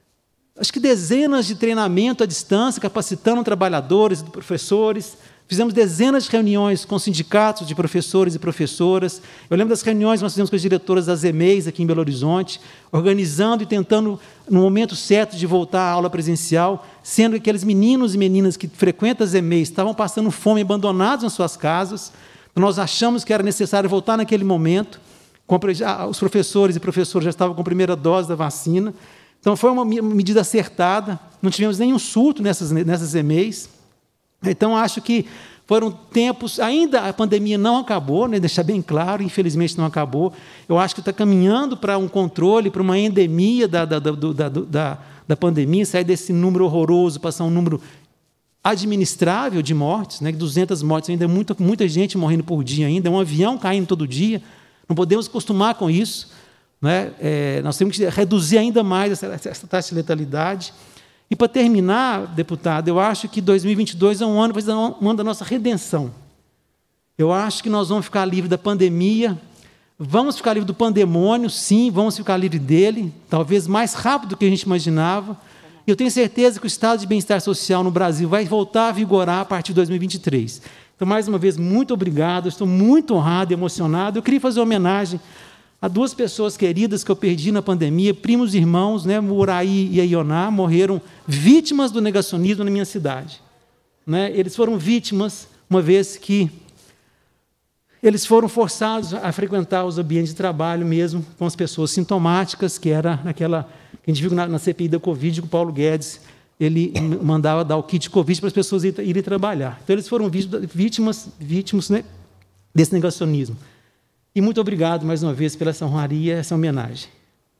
de treinamento à distância, capacitando trabalhadores, professores. Fizemos dezenas de reuniões com sindicatos de professores e professoras. Eu lembro das reuniões que nós fizemos com as diretoras das EMEIs aqui em Belo Horizonte, organizando e tentando, no momento certo, de voltar à aula presencial, sendo que aqueles meninos e meninas que frequentam as EMEIs estavam passando fome, abandonados nas suas casas. Nós achamos que era necessário voltar naquele momento. Os professores e professoras já estavam com a primeira dose da vacina. Então, foi uma medida acertada. Não tivemos nenhum surto nessas EMEIs. Então, acho que foram tempos... Ainda a pandemia não acabou, né? Deixar bem claro, infelizmente não acabou. Eu acho que está caminhando para um controle, para uma endemia da pandemia, sair desse número horroroso, passar um número administrável de mortes, né? 200 mortes, ainda é muita gente morrendo por dia ainda, é um avião caindo todo dia. Não podemos acostumar com isso, né? Nós temos que reduzir ainda mais essa taxa de letalidade. E, para terminar, deputado, eu acho que 2022 é um ano da nossa redenção. Eu acho que nós vamos ficar livres da pandemia, vamos ficar livres do pandemônio, sim, vamos ficar livres dele, talvez mais rápido do que a gente imaginava. E eu tenho certeza que o estado de bem-estar social no Brasil vai voltar a vigorar a partir de 2023. Então, mais uma vez, muito obrigado, estou muito honrado e emocionado. Eu queria fazer uma homenagem a 2 pessoas queridas que eu perdi na pandemia, primos e irmãos, né, Muraí e Aioná, morreram vítimas do negacionismo na minha cidade, né? Eles foram vítimas, uma vez que eles foram forçados a frequentar os ambientes de trabalho mesmo com as pessoas sintomáticas, que era naquela que a gente viu na CPI da Covid, que o Paulo Guedes ele mandava dar o kit Covid para as pessoas irem trabalhar. Então, eles foram vítimas, né, desse negacionismo. E muito obrigado, mais uma vez, pela essa honraria, essa homenagem.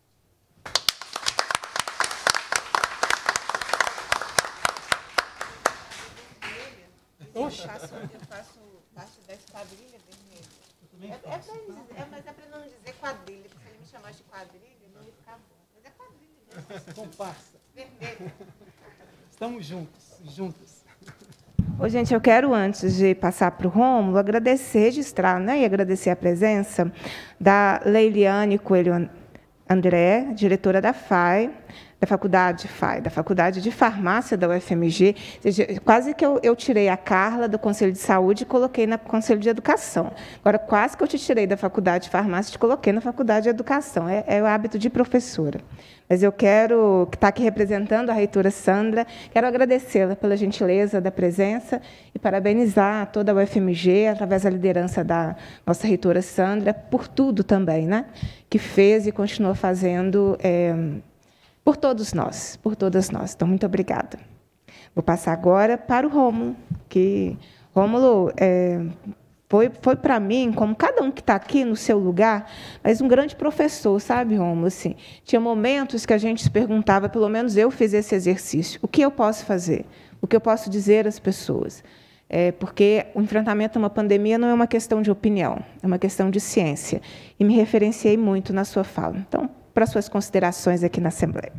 Eu faço parte da esquadrilha vermelha. Mas é para não dizer quadrilha, porque se ele me chamasse de quadrilha, não ia ficar bom. Mas é quadrilha mesmo. Comparsa. Vermelha. Estamos juntas. Ô, gente, eu quero, antes de passar para o Rômulo, registrar, né, e agradecer a presença da Leiliane Coelho André, diretora da FAI, da faculdade FAI, da Faculdade de Farmácia da UFMG. Ou seja, quase que eu tirei a Carla do Conselho de Saúde e coloquei no Conselho de Educação. Agora, quase que eu te tirei da Faculdade de Farmácia e te coloquei na Faculdade de Educação. É o hábito de professora. Mas eu quero estar aqui representando a reitora Sandra, quero agradecê-la pela gentileza da presença e parabenizar toda a UFMG, através da liderança da nossa reitora Sandra, por tudo também, né, que fez e continua fazendo por todos nós, por todas nós. Então, muito obrigada. Vou passar agora para o Rômulo, que Rômulo foi para mim, como cada um que está aqui no seu lugar, mas um grande professor, sabe, Rômulo? Assim, tinha momentos que a gente se perguntava, pelo menos eu fiz esse exercício, o que eu posso fazer? O que eu posso dizer às pessoas? Porque o enfrentamento a uma pandemia não é uma questão de opinião, é uma questão de ciência. E me referenciei muito na sua fala. Então, para suas considerações aqui na Assembleia.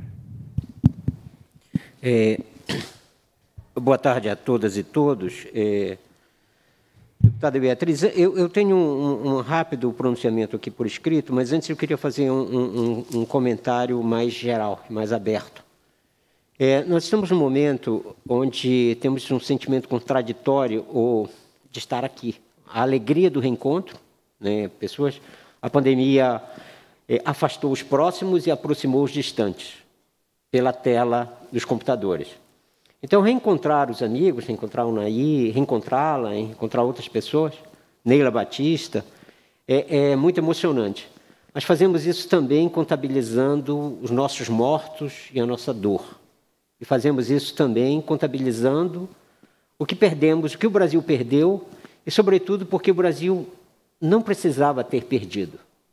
Boa tarde a todas e todos. Deputada Beatriz, eu tenho um rápido pronunciamento aqui por escrito, mas antes eu queria fazer um comentário mais geral, mais aberto. Nós estamos num momento onde temos um sentimento contraditório de estar aqui. A alegria do reencontro, né, a pandemia afastou os próximos e aproximou os distantes pela tela dos computadores. Então, reencontrar os amigos, reencontrar o Naí, reencontrá-la, encontrar outras pessoas, Neila Batista, é muito emocionante. Mas fazemos isso também contabilizando os nossos mortos e a nossa dor. E fazemos isso também contabilizando o que perdemos, o que o Brasil perdeu, e, sobretudo, porque o Brasil não precisava ter perdido.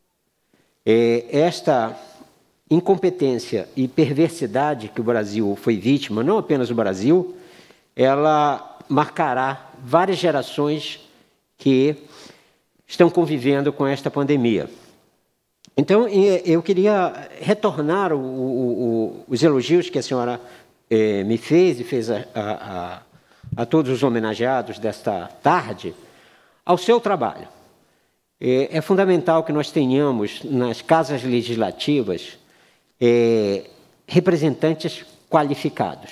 Esta incompetência e perversidade que o Brasil foi vítima, não apenas o Brasil, ela marcará várias gerações que estão convivendo com esta pandemia. Então, eu queria retornar os elogios que a senhora me fez e fez a todos os homenageados desta tarde, ao seu trabalho. É fundamental que nós tenhamos nas casas legislativas representantes qualificados.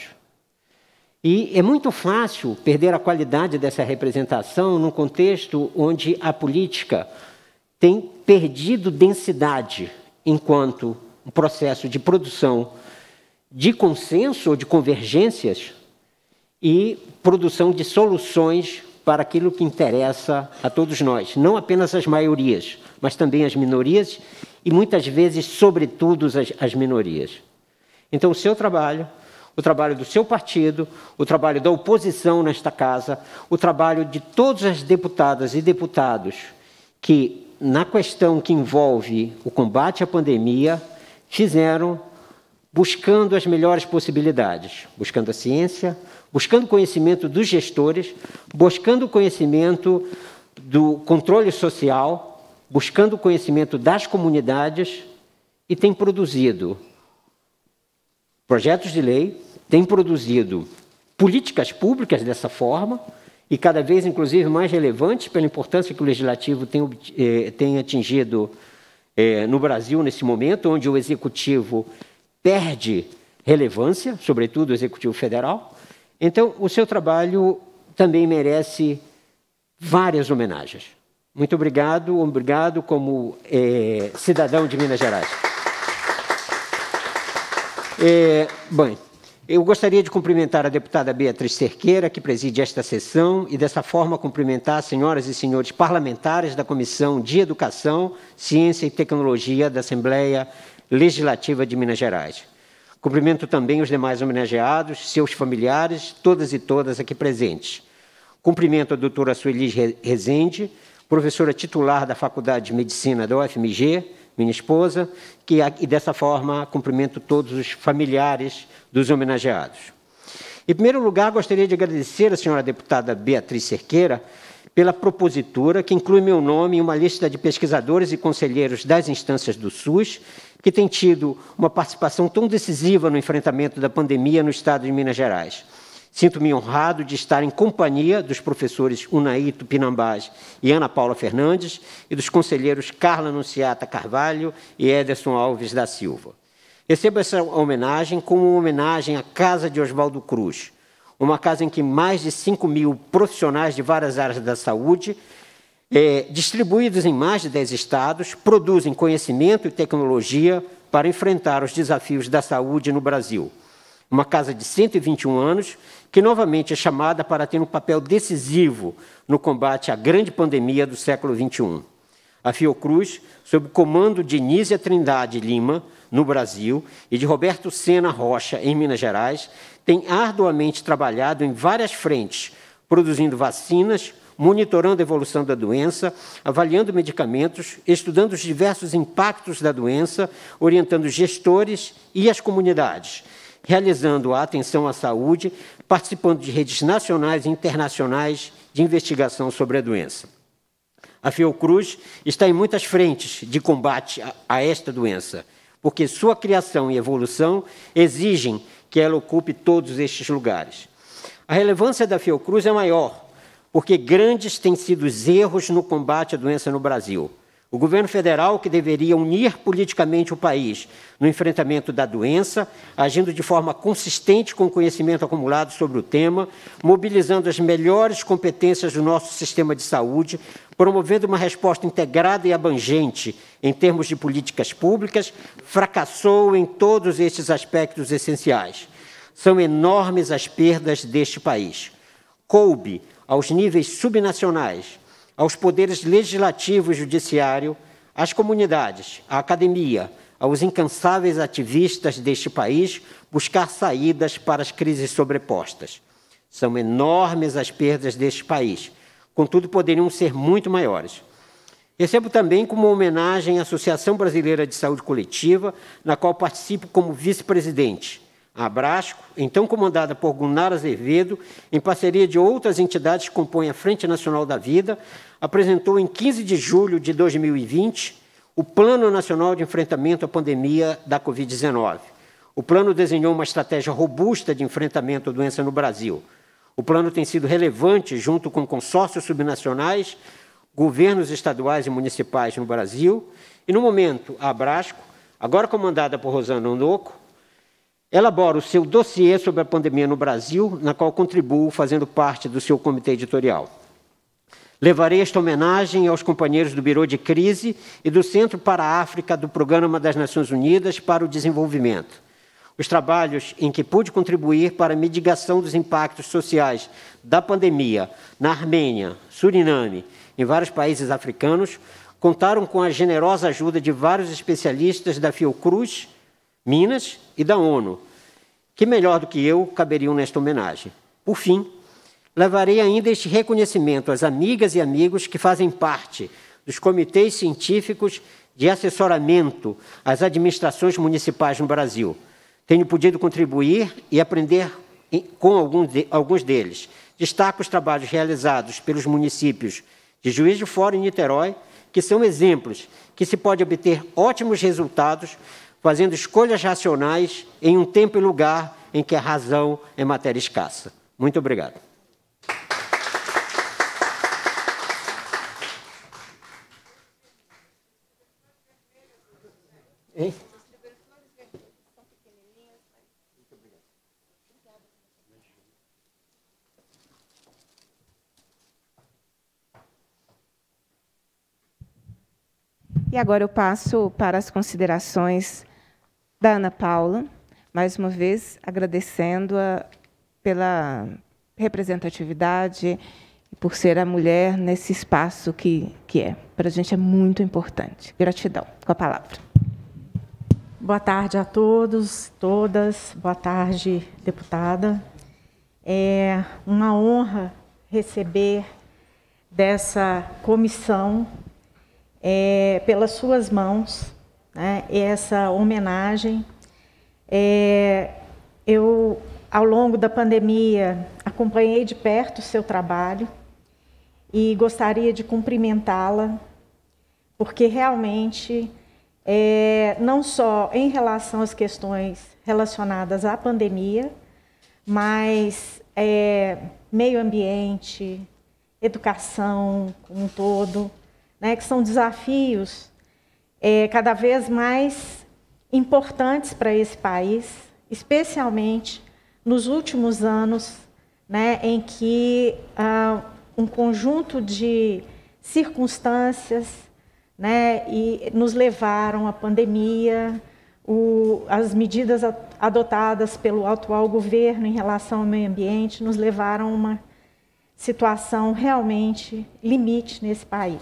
E é muito fácil perder a qualidade dessa representação num contexto onde a política tem perdido densidade enquanto um processo de produção de consenso ou de convergências e produção de soluções para aquilo que interessa a todos nós, não apenas as maiorias, mas também as minorias e, muitas vezes, sobretudo, as minorias. Então, o seu trabalho, o trabalho do seu partido, o trabalho da oposição nesta casa, o trabalho de todas as deputadas e deputados que, na questão que envolve o combate à pandemia, fizeram buscando as melhores possibilidades, buscando a ciência, buscando conhecimento dos gestores, buscando conhecimento do controle social, buscando conhecimento das comunidades e tem produzido projetos de lei, tem produzido políticas públicas dessa forma e cada vez, inclusive, mais relevantes pela importância que o Legislativo tem atingido no Brasil nesse momento, onde o Executivo perde relevância, sobretudo o Executivo Federal. Então, o seu trabalho também merece várias homenagens. Muito obrigado, obrigado como cidadão de Minas Gerais. Bem, eu gostaria de cumprimentar a deputada Beatriz Cerqueira, que preside esta sessão, e dessa forma cumprimentar as senhoras e senhores parlamentares da Comissão de Educação, Ciência e Tecnologia da Assembleia Legislativa de Minas Gerais. Cumprimento também os demais homenageados, seus familiares, todas e todas aqui presentes. Cumprimento a doutora Sueli Rezende, professora titular da Faculdade de Medicina da UFMG, minha esposa, e dessa forma cumprimento todos os familiares dos homenageados. Em primeiro lugar, gostaria de agradecer à senhora deputada Beatriz Cerqueira pela propositura que inclui meu nome em uma lista de pesquisadores e conselheiros das instâncias do SUS, que tem tido uma participação tão decisiva no enfrentamento da pandemia no estado de Minas Gerais. Sinto-me honrado de estar em companhia dos professores Unaí Tupinambás e Ana Paula Fernandes e dos conselheiros Carla Anunciata Carvalho e Ederson Alves da Silva. Recebo essa homenagem como uma homenagem à Casa de Oswaldo Cruz, uma casa em que mais de 5.000 profissionais de várias áreas da saúde, distribuídos em mais de 10 estados, produzem conhecimento e tecnologia para enfrentar os desafios da saúde no Brasil. Uma casa de 121 anos, que novamente é chamada para ter um papel decisivo no combate à grande pandemia do século XXI. A Fiocruz, sob o comando de Nízia Trindade Lima, no Brasil, e de Roberto Sena Rocha, em Minas Gerais, tem arduamente trabalhado em várias frentes, produzindo vacinas, monitorando a evolução da doença, avaliando medicamentos, estudando os diversos impactos da doença, orientando gestores e as comunidades, realizando a atenção à saúde, participando de redes nacionais e internacionais de investigação sobre a doença. A Fiocruz está em muitas frentes de combate a esta doença, porque sua criação e evolução exigem que ela ocupe todos estes lugares. A relevância da Fiocruz é maior, porque grandes têm sido os erros no combate à doença no Brasil. O governo federal, que deveria unir politicamente o país no enfrentamento da doença, agindo de forma consistente com o conhecimento acumulado sobre o tema, mobilizando as melhores competências do nosso sistema de saúde, promovendo uma resposta integrada e abrangente em termos de políticas públicas, fracassou em todos estes aspectos essenciais. São enormes as perdas deste país. Coube aos níveis subnacionais, aos poderes legislativo e judiciário, às comunidades, à academia, aos incansáveis ativistas deste país, buscar saídas para as crises sobrepostas. São enormes as perdas deste país, contudo poderiam ser muito maiores. Recebo também como homenagem a Associação Brasileira de Saúde Coletiva, na qual participo como vice-presidente. A Abrasco, então comandada por Gunnar Azevedo, em parceria de outras entidades que compõem a Frente Nacional da Vida, apresentou em 15 de julho de 2020 o Plano Nacional de Enfrentamento à Pandemia da Covid-19. O plano desenhou uma estratégia robusta de enfrentamento à doença no Brasil. O plano tem sido relevante junto com consórcios subnacionais, governos estaduais e municipais no Brasil, e no momento a Abrasco, agora comandada por Rosana Onoco, elabora o seu dossiê sobre a pandemia no Brasil, na qual contribuo fazendo parte do seu comitê editorial. Levarei esta homenagem aos companheiros do Birô de Crise e do Centro para a África do Programa das Nações Unidas para o Desenvolvimento. Os trabalhos em que pude contribuir para a mitigação dos impactos sociais da pandemia na Armênia, Suriname e em vários países africanos contaram com a generosa ajuda de vários especialistas da Fiocruz, Minas e da ONU, que melhor do que eu caberiam nesta homenagem. Por fim, levarei ainda este reconhecimento às amigas e amigos que fazem parte dos comitês científicos de assessoramento às administrações municipais no Brasil. Tenho podido contribuir e aprender com alguns deles. Destaco os trabalhos realizados pelos municípios de Juiz de Fora e Niterói, que são exemplos que se pode obter ótimos resultados fazendo escolhas racionais em um tempo e lugar em que a razão é matéria escassa. Muito obrigado. Hein? E agora eu passo para as considerações da Ana Paula, mais uma vez agradecendo-a pela representatividade e por ser a mulher nesse espaço que é. Para a gente é muito importante. Gratidão. Com a palavra. Boa tarde a todos, todas. Boa tarde, deputada. É uma honra receber dessa comissão, pelas suas mãos, né, essa homenagem. Eu, ao longo da pandemia, acompanhei de perto o seu trabalho e gostaria de cumprimentá-la, porque realmente, não só em relação às questões relacionadas à pandemia, mas meio ambiente, educação como um todo, né, que são desafios cada vez mais importantes para esse país, especialmente nos últimos anos, né, em que um conjunto de circunstâncias, né, e nos levaram à pandemia, as medidas adotadas pelo atual governo em relação ao meio ambiente nos levaram a uma situação realmente limite nesse país.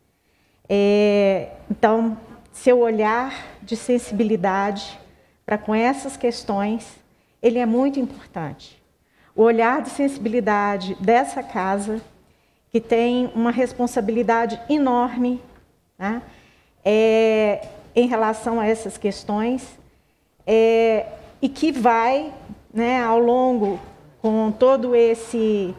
Então, seu olhar de sensibilidade para com essas questões, ele é muito importante. O olhar de sensibilidade dessa casa, que tem uma responsabilidade enorme, né, em relação a essas questões, e que vai, né, ao longo, com todo esse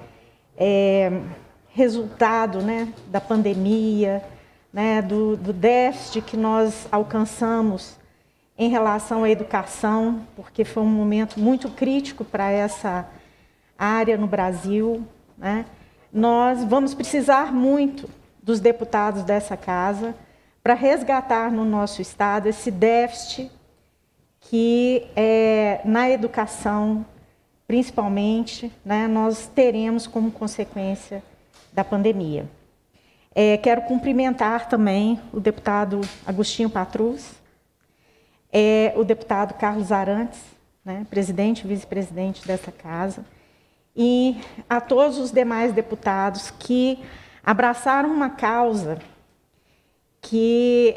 resultado, né, da pandemia, né, do déficit que nós alcançamos em relação à educação, porque foi um momento muito crítico para essa área no Brasil, né? Nós vamos precisar muito dos deputados dessa casa para resgatar no nosso Estado esse déficit que, na educação, principalmente, né, nós teremos como consequência da pandemia. Quero cumprimentar também o deputado Agostinho Patrus, o deputado Carlos Arantes, né, presidente e vice-presidente dessa casa, e a todos os demais deputados que abraçaram uma causa que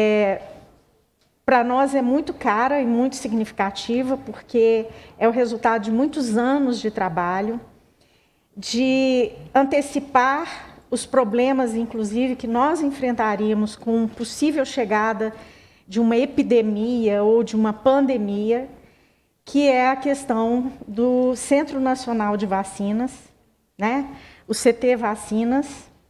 para nós é muito cara e muito significativa, porque é o resultado de muitos anos de trabalho, de antecipar os problemas, inclusive, que nós enfrentaríamos com possível chegada de uma epidemia ou de uma pandemia, que é a questão do Centro Nacional de Vacinas, né? O CT Vacinas.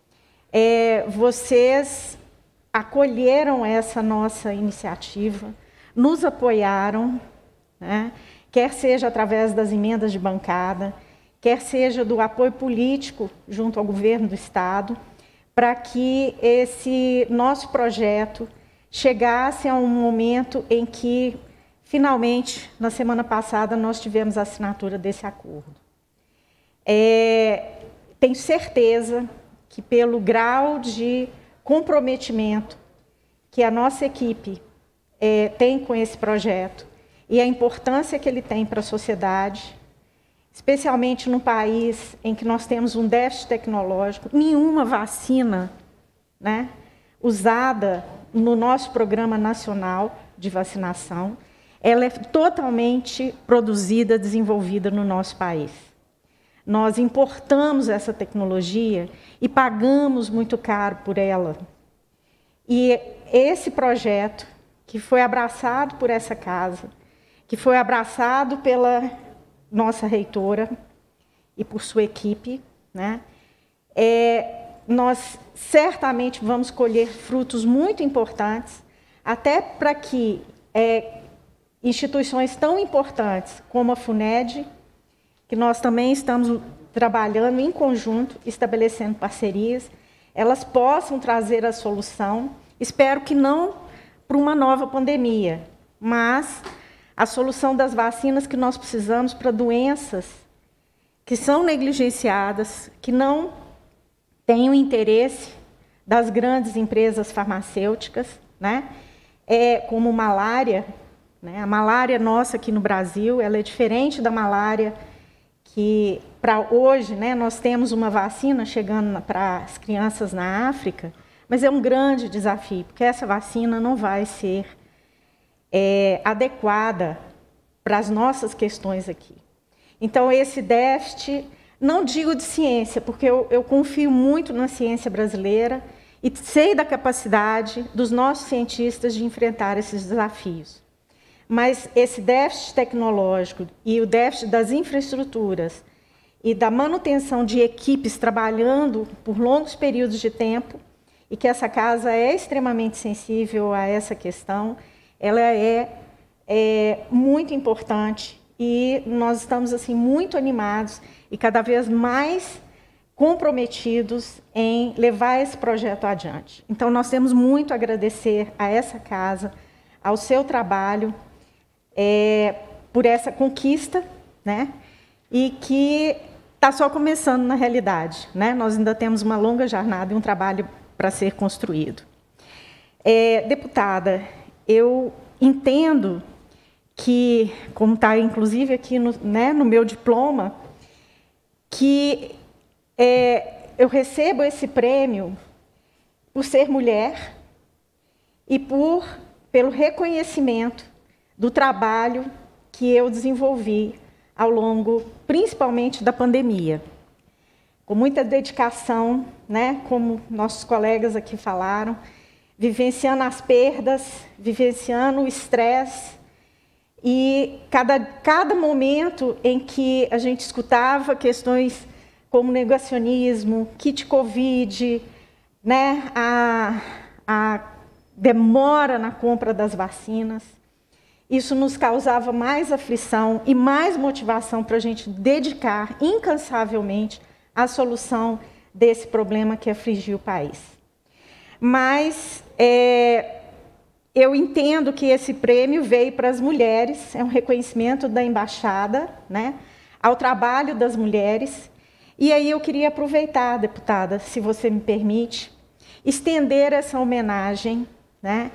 Vocês acolheram essa nossa iniciativa, nos apoiaram, né? Quer seja através das emendas de bancada, quer seja do apoio político junto ao governo do Estado, para que esse nosso projeto chegasse a um momento em que, finalmente, na semana passada, nós tivemos a assinatura desse acordo. Tenho certeza que, pelo grau de comprometimento que a nossa equipe tem com esse projeto e a importância que ele tem para a sociedade, especialmente num país em que nós temos um déficit tecnológico, nenhuma vacina, né, usada no nosso Programa Nacional de Vacinação, ela é totalmente produzida, desenvolvida no nosso país. Nós importamos essa tecnologia e pagamos muito caro por ela. E esse projeto, que foi abraçado por essa casa, que foi abraçado pela nossa reitora e por sua equipe, né, nós certamente vamos colher frutos muito importantes, até para que instituições tão importantes como a FUNED, que nós também estamos trabalhando em conjunto, estabelecendo parcerias, elas possam trazer a solução, espero que não para uma nova pandemia, mas a solução das vacinas que nós precisamos para doenças que são negligenciadas, que não têm o interesse das grandes empresas farmacêuticas, né? Como malária, né? A malária nossa aqui no Brasil, ela é diferente da malária que, para hoje, né, nós temos uma vacina chegando para as crianças na África, mas é um grande desafio, porque essa vacina não vai ser adequada para as nossas questões aqui. Então, esse déficit, não digo de ciência, porque eu confio muito na ciência brasileira e sei da capacidade dos nossos cientistas de enfrentar esses desafios. Mas esse déficit tecnológico e o déficit das infraestruturas e da manutenção de equipes trabalhando por longos períodos de tempo, e que essa casa é extremamente sensível a essa questão, ela é muito importante e nós estamos assim, muito animados e cada vez mais comprometidos em levar esse projeto adiante. Então, nós temos muito a agradecer a essa casa, ao seu trabalho por essa conquista, né? E que está só começando na realidade, né? Nós ainda temos uma longa jornada e um trabalho para ser construído. Deputada, eu entendo que, como está inclusive aqui no meu diploma, que eu recebo esse prêmio por ser mulher e pelo reconhecimento do trabalho que eu desenvolvi ao longo, principalmente, da pandemia. Com muita dedicação, né, como nossos colegas aqui falaram, vivenciando as perdas, vivenciando o estresse, e cada momento em que a gente escutava questões como negacionismo, kit Covid, né, a demora na compra das vacinas, isso nos causava mais aflição e mais motivação para a gente dedicar incansavelmente à solução desse problema que afligiu o país. Mas eu entendo que esse prêmio veio para as mulheres, é um reconhecimento da embaixada, né, ao trabalho das mulheres. E aí eu queria aproveitar, deputada, se você me permite, estender essa homenagem, né,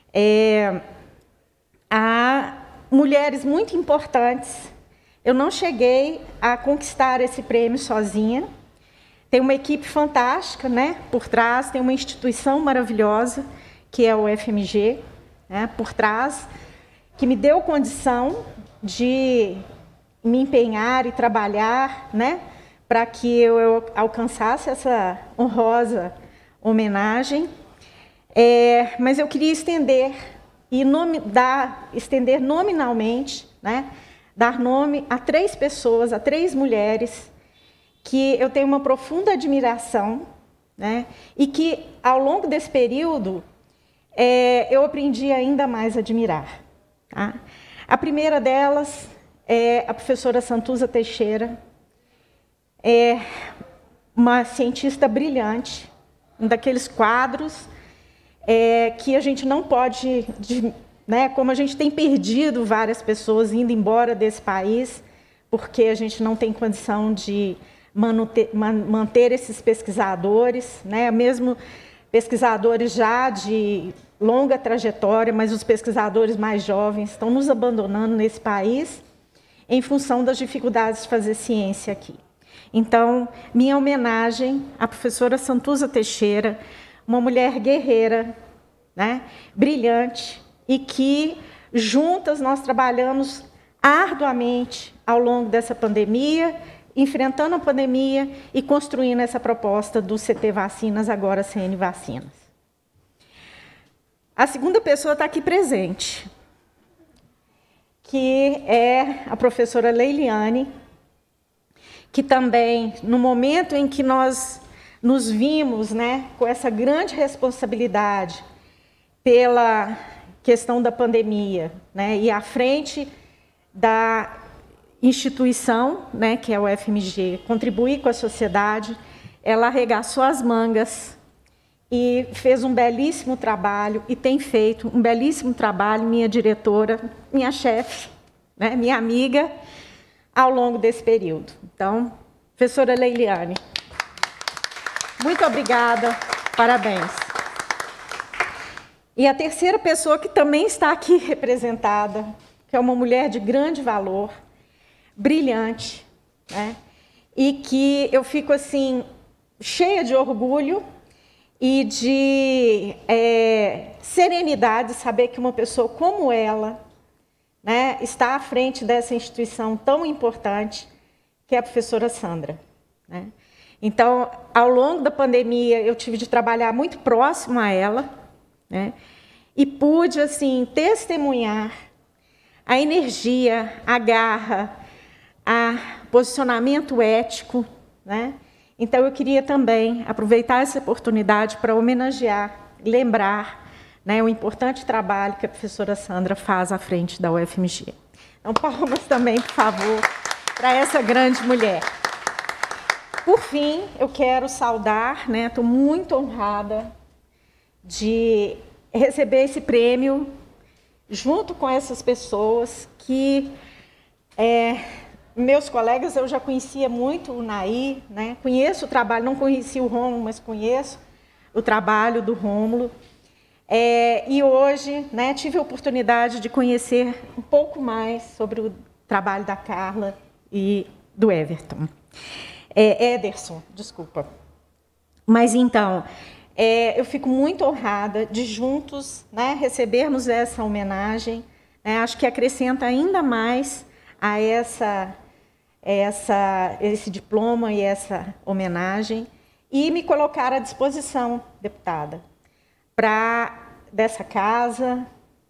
a mulheres muito importantes. Eu não cheguei a conquistar esse prêmio sozinha. Tem uma equipe fantástica, né, por trás, tem uma instituição maravilhosa, que é o UFMG, né, por trás, que me deu condição de me empenhar e trabalhar, né, para que eu alcançasse essa honrosa homenagem. Mas eu queria estender estender nominalmente, né, dar nome a 3 pessoas, a 3 mulheres, que eu tenho uma profunda admiração, né, e que, ao longo desse período, eu aprendi ainda mais a admirar. Tá? A primeira delas é a professora Santuza Teixeira, uma cientista brilhante, um daqueles quadros que a gente não pode, né, como a gente tem perdido várias pessoas indo embora desse país, porque a gente não tem condição de manter esses pesquisadores, né, mesmo pesquisadores já de longa trajetória, mas os pesquisadores mais jovens estão nos abandonando nesse país em função das dificuldades de fazer ciência aqui. Então, minha homenagem à professora Santuza Teixeira, uma mulher guerreira, né, brilhante, e que juntas nós trabalhamos arduamente ao longo dessa pandemia, enfrentando a pandemia e construindo essa proposta do CT Vacinas, agora CN Vacinas. A segunda pessoa está aqui presente, que é a professora Leiliane, que também, no momento em que nós nos vimos, né, com essa grande responsabilidade pela questão da pandemia, né, e à frente da instituição, né, que é o UFMG, contribuir com a sociedade, ela arregaçou as mangas e fez um belíssimo trabalho, e tem feito um belíssimo trabalho, minha diretora, minha chefe, né, minha amiga, ao longo desse período. Então, professora Leiliane, muito obrigada, parabéns. E a terceira pessoa que também está aqui representada, que é uma mulher de grande valor, brilhante, né? E que eu fico assim cheia de orgulho e de serenidade saber que uma pessoa como ela, né, está à frente dessa instituição tão importante, que é a professora Sandra, né? Então, ao longo da pandemia, eu tive de trabalhar muito próximo a ela, né, e pude assim testemunhar a energia, a garra, o posicionamento ético, né? Então, eu queria também aproveitar essa oportunidade para homenagear, lembrar, né, o importante trabalho que a professora Sandra faz à frente da UFMG. Então, palmas também, por favor, para essa grande mulher. Por fim, eu quero saudar, né, estou muito honrada de receber esse prêmio junto com essas pessoas que meus colegas, eu já conhecia muito o Nair, né? Conheço o trabalho, não conhecia o Rômulo, mas conheço o trabalho do Rômulo. E hoje, né, tive a oportunidade de conhecer um pouco mais sobre o trabalho da Carla e do Ederson, desculpa. Mas então, eu fico muito honrada de juntos, né, recebermos essa homenagem, né, acho que acrescenta ainda mais a esse diploma e essa homenagem, e me colocar à disposição, deputada, dessa casa,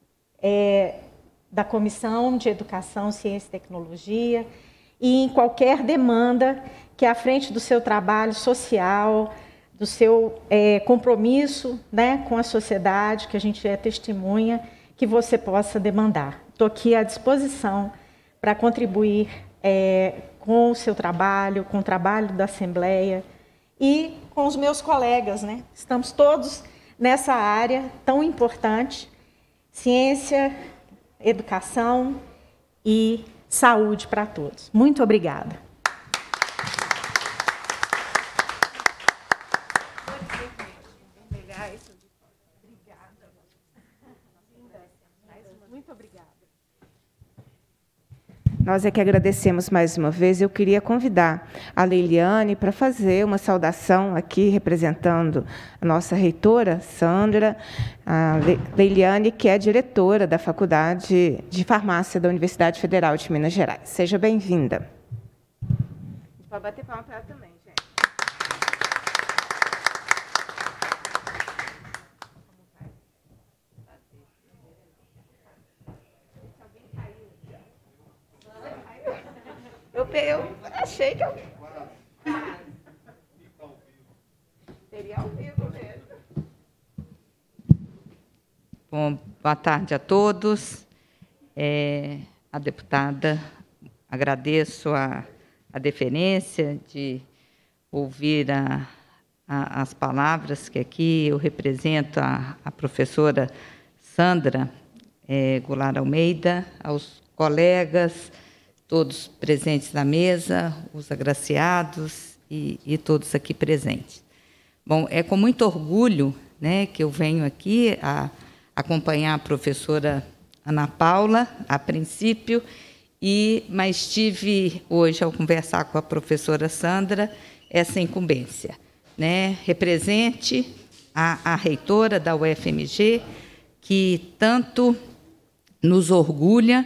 da Comissão de Educação, Ciência e Tecnologia, e em qualquer demanda que, à frente do seu trabalho social, do seu compromisso, né, com a sociedade, que a gente é testemunha, que você possa demandar. Estou aqui à disposição para contribuir com o seu trabalho, com o trabalho da Assembleia e com os meus colegas, né? Estamos todos nessa área tão importante, ciência, educação e saúde para todos. Muito obrigada. Muito obrigada. Nós é que agradecemos mais uma vez. Eu queria convidar a Leiliane para fazer uma saudação aqui, representando a nossa reitora, Sandra, a Leiliane, que é diretora da Faculdade de Farmácia da Universidade Federal de Minas Gerais. Seja bem-vinda. Pode bater palma para ela também, gente. Eu achei que eu... Seria ao vivo mesmo. Bom, boa tarde a todos. A deputada, agradeço a deferência de ouvir as palavras que aqui eu represento a professora Sandra Goulart Almeida, aos colegas, todos presentes na mesa, os agraciados e todos aqui presentes. Bom, é com muito orgulho, né, que eu venho aqui acompanhar a professora Ana Paula, a princípio, mas tive hoje, ao conversar com a professora Sandra, essa incumbência, né, represente a reitora da UFMG, que tanto nos orgulha,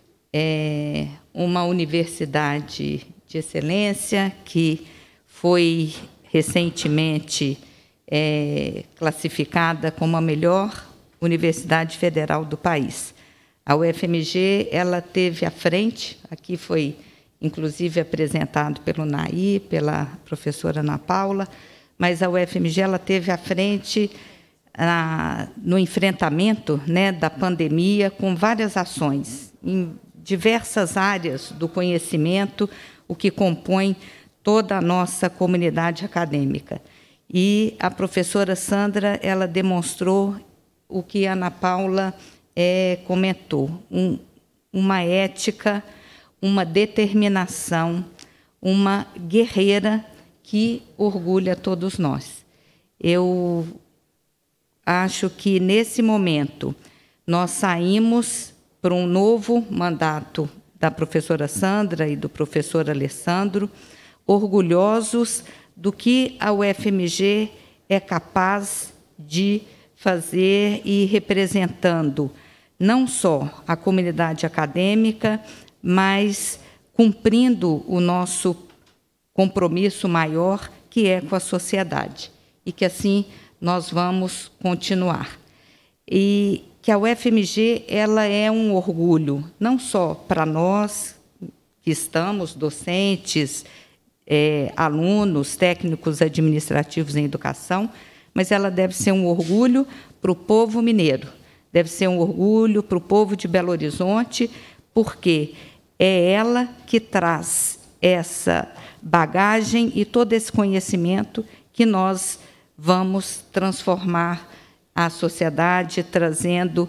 uma universidade de excelência que foi recentemente classificada como a melhor universidade federal do país. A UFMG ela teve à frente, aqui foi inclusive apresentado pelo Nair, pela professora Ana Paula, mas a UFMG ela teve à frente no enfrentamento, né, da pandemia, com várias ações em diversas áreas do conhecimento, o que compõe toda a nossa comunidade acadêmica. E a professora Sandra ela demonstrou o que a Ana Paula comentou, uma ética, uma determinação, uma guerreira que orgulha todos nós. Eu acho que, nesse momento, nós saímos para um novo mandato da professora Sandra e do professor Alessandro, orgulhosos do que a UFMG é capaz de fazer e representando não só a comunidade acadêmica, mas cumprindo o nosso compromisso maior, que é com a sociedade, e que assim nós vamos continuar. E que a UFMG ela é um orgulho, não só para nós, que estamos docentes, alunos, técnicos administrativos em educação, mas ela deve ser um orgulho para o povo mineiro, deve ser um orgulho para o povo de Belo Horizonte, porque é ela que traz essa bagagem e todo esse conhecimento que nós vamos transformar a sociedade, trazendo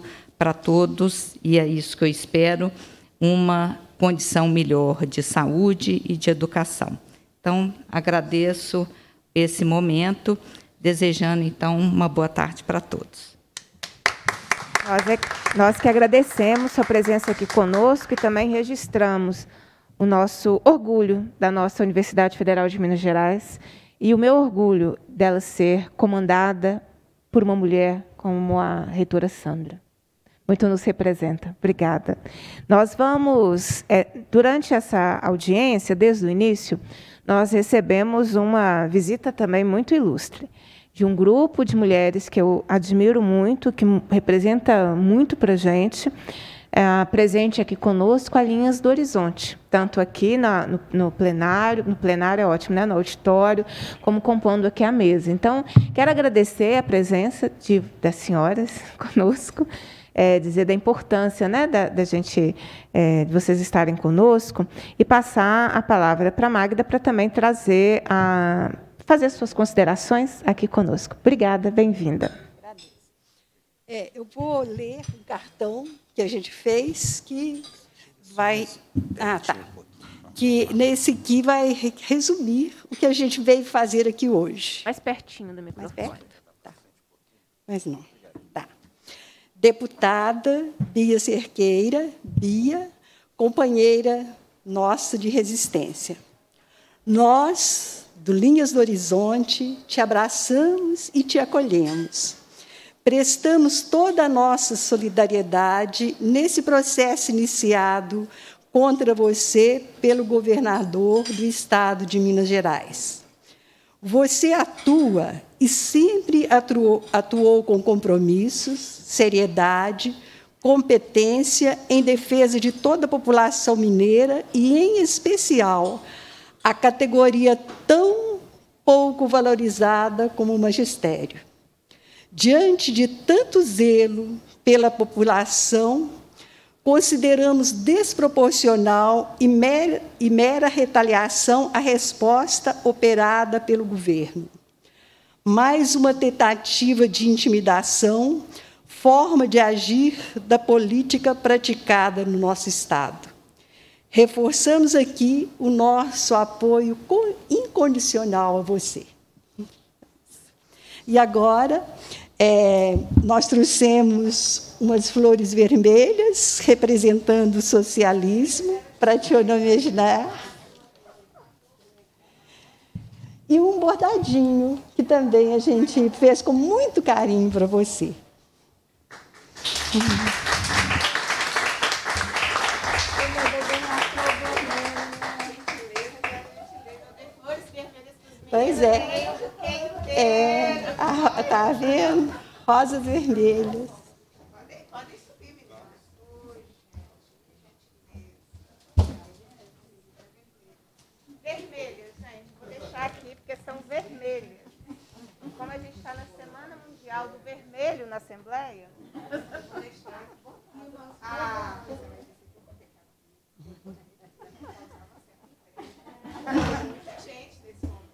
para todos, e é isso que eu espero, uma condição melhor de saúde e de educação. Então, agradeço esse momento, desejando, então, uma boa tarde para todos. Nós que agradecemos sua presença aqui conosco e também registramos o nosso orgulho da nossa Universidade Federal de Minas Gerais e o meu orgulho dela ser comandada por uma mulher como a reitora Sandra. Muito nos representa. Obrigada. Nós vamos, durante essa audiência, desde o início, nós recebemos uma visita também muito ilustre, de um grupo de mulheres que eu admiro muito, que representa muito para a gente, presente aqui conosco, a Linhas do Horizonte, tanto aqui no plenário é ótimo, né, no auditório, como compondo aqui a mesa. Então, quero agradecer a presença das senhoras conosco, dizer da importância, né, da gente, de vocês estarem conosco, e passar a palavra para a Magda para também fazer suas considerações aqui conosco. Obrigada, bem-vinda. Eu vou ler um cartão que a gente fez, que vai... Que nesse aqui vai resumir o que a gente veio fazer aqui hoje. Mais pertinho do microfone. Mais perto? Tá. Mas não. Tá. Deputada Bia Cerqueira, Bia, companheira nossa de resistência. Nós, do Linhas do Horizonte, te abraçamos e te acolhemos. Prestamos toda a nossa solidariedade nesse processo iniciado contra você pelo governador do Estado de Minas Gerais. Você atua e sempre atuou com compromissos, seriedade, competência em defesa de toda a população mineira e, em especial, a categoria tão pouco valorizada como o magistério. Diante de tanto zelo pela população, consideramos desproporcional e mera retaliação a resposta operada pelo governo. Mais uma tentativa de intimidação, forma de agir da política praticada no nosso Estado. Reforçamos aqui o nosso apoio incondicional a você. E agora, nós trouxemos umas flores vermelhas, representando o socialismo, para te homenagear. E um bordadinho, que também a gente fez com muito carinho para você. Pois é. Está vendo? Rosas vermelhas. Podem subir, meninas. Vermelhas, gente. Vou deixar aqui, porque são vermelhas. Como a gente está na Semana Mundial do Vermelho na Assembleia, vou deixar um pouquinho. Gente, desse momento.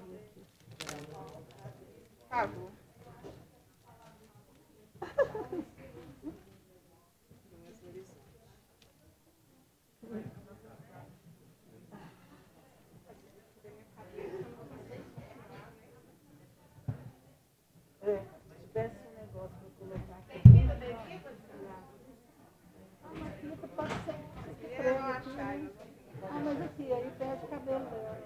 Mas aqui, aí perde o cabelo dela.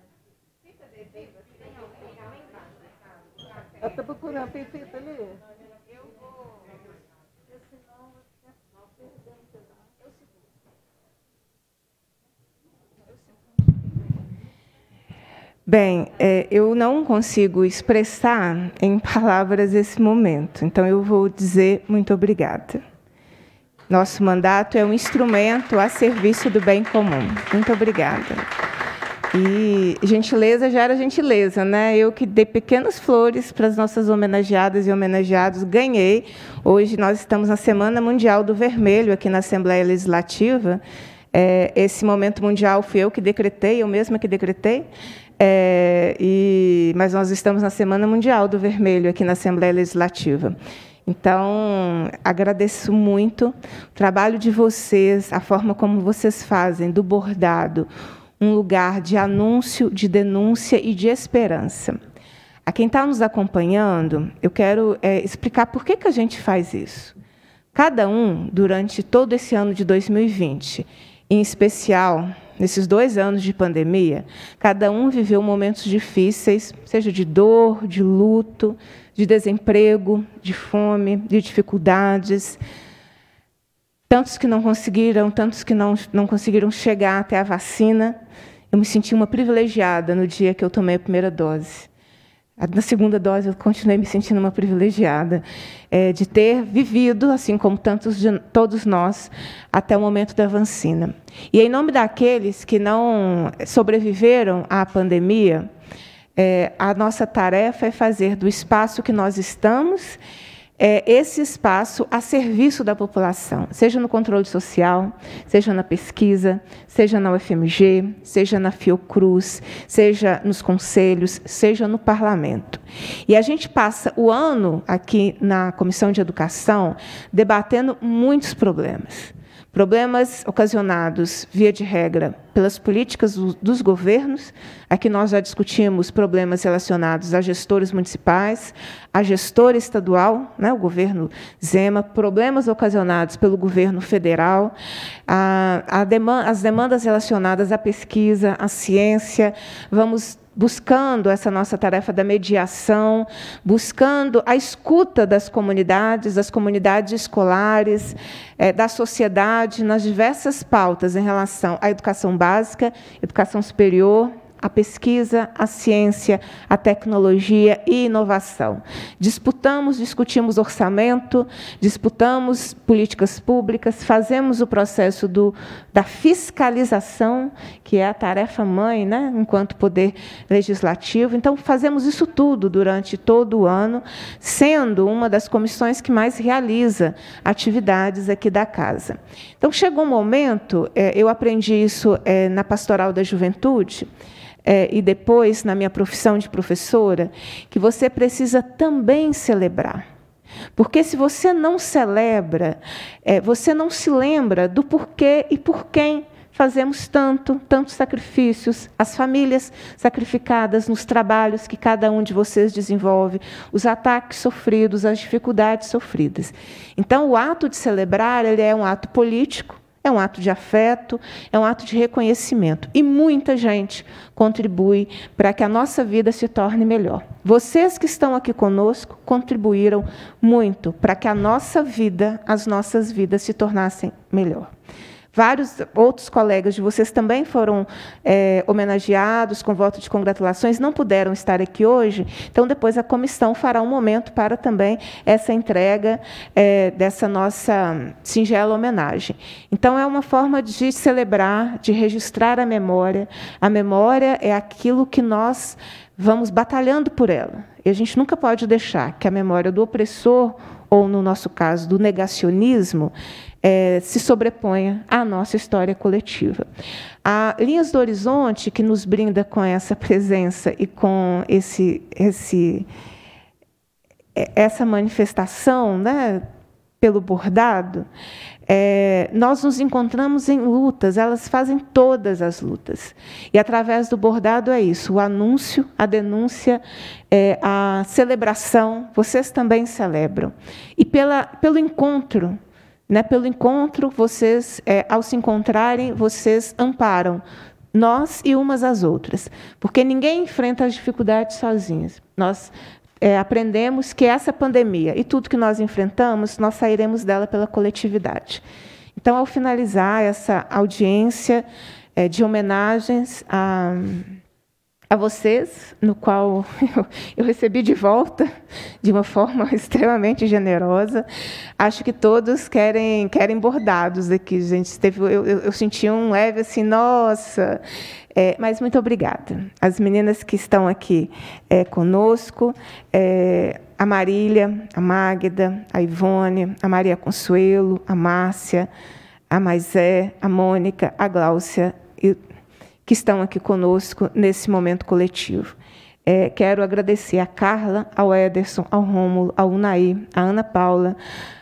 Ela está procurando, tem feito ali? Eu vou. Senão, Bem, eu não consigo expressar em palavras esse momento, então eu vou dizer muito obrigada. Nosso mandato é um instrumento a serviço do bem comum. Muito obrigada. E gentileza já era gentileza, né? Eu que dei pequenas flores para as nossas homenageadas e homenageados, ganhei. Hoje nós estamos na Semana Mundial do Vermelho, aqui na Assembleia Legislativa. Esse momento mundial fui eu que decretei, eu mesma que decretei. Mas nós estamos na Semana Mundial do Vermelho, aqui na Assembleia Legislativa. Então, agradeço muito o trabalho de vocês, a forma como vocês fazem do bordado um lugar de anúncio, de denúncia e de esperança. A quem está nos acompanhando, eu quero explicar por que a gente faz isso. Cada um, durante todo esse ano de 2020, em especial nesses 2 anos de pandemia, cada um viveu momentos difíceis, seja de dor, de luto, de desemprego, de fome, de dificuldades. Tantos que não conseguiram, tantos que não conseguiram chegar até a vacina. Eu me senti uma privilegiada no dia que eu tomei a primeira dose. Na segunda dose, eu continuei me sentindo uma privilegiada de ter vivido, assim como todos nós, até o momento da vacina. E, em nome daqueles que não sobreviveram à pandemia, a nossa tarefa é fazer do espaço que nós estamos esse espaço a serviço da população, seja no controle social, seja na pesquisa, seja na UFMG, seja na Fiocruz, seja nos conselhos, seja no parlamento. E a gente passa o ano aqui na Comissão de Educação debatendo muitos problemas. Problemas ocasionados, via de regra, pelas políticas dos governos. Aqui nós já discutimos problemas relacionados a gestores municipais, a gestor estadual, né, o governo Zema, problemas ocasionados pelo governo federal, as demandas relacionadas à pesquisa, à ciência. Vamos buscando essa nossa tarefa da mediação, buscando a escuta das comunidades escolares, da sociedade, nas diversas pautas em relação à educação básica, educação superior, a pesquisa, a ciência, a tecnologia e inovação. Discutimos orçamento, disputamos políticas públicas, fazemos o processo da fiscalização, que é a tarefa-mãe, né, enquanto poder legislativo. Então, fazemos isso tudo durante todo o ano, sendo uma das comissões que mais realiza atividades aqui da casa. Então, chegou um momento, eu aprendi isso na Pastoral da Juventude, e depois na minha profissão de professora, que você precisa também celebrar. Porque se você não celebra, você não se lembra do porquê e por quem fazemos tantos sacrifícios, as famílias sacrificadas nos trabalhos que cada um de vocês desenvolve, os ataques sofridos, as dificuldades sofridas. Então, o ato de celebrar, ele é um ato político, é um ato de afeto, é um ato de reconhecimento. E muita gente contribui para que a nossa vida se torne melhor. Vocês que estão aqui conosco contribuíram muito para que a nossa vida, as nossas vidas se tornassem melhor. Vários outros colegas de vocês também foram homenageados com voto de congratulações, não puderam estar aqui hoje, então depois a comissão fará um momento para também essa entrega dessa nossa singela homenagem. Então, é uma forma de celebrar, de registrar a memória. A memória é aquilo que nós vamos batalhando por ela. E a gente nunca pode deixar que a memória do opressor, ou, no nosso caso, do negacionismo, se sobreponha à nossa história coletiva. A Linhas do Horizonte, que nos brinda com essa presença e com essa manifestação, né, pelo bordado, nós nos encontramos em lutas, elas fazem todas as lutas. E, através do bordado, é isso, o anúncio, a denúncia, a celebração, vocês também celebram. E pelo encontro, né, pelo encontro, vocês, ao se encontrarem, vocês amparam nós e umas às outras, porque ninguém enfrenta as dificuldades sozinhas. Nós aprendemos que essa pandemia e tudo que nós enfrentamos, nós sairemos dela pela coletividade. Então, ao finalizar essa audiência de homenagens a vocês, no qual eu recebi de volta de uma forma extremamente generosa, acho que todos querem bordados aqui, gente. Eu senti um leve assim, nossa... mas muito obrigada. As meninas que estão aqui conosco, a Marília, a Magda, a Ivone, a Maria Consuelo, a Márcia, a Maisé, a Mônica, a Gláucia, que estão aqui conosco nesse momento coletivo. Quero agradecer a Carla, ao Ederson, ao Rômulo, ao Unaí, a Ana Paula,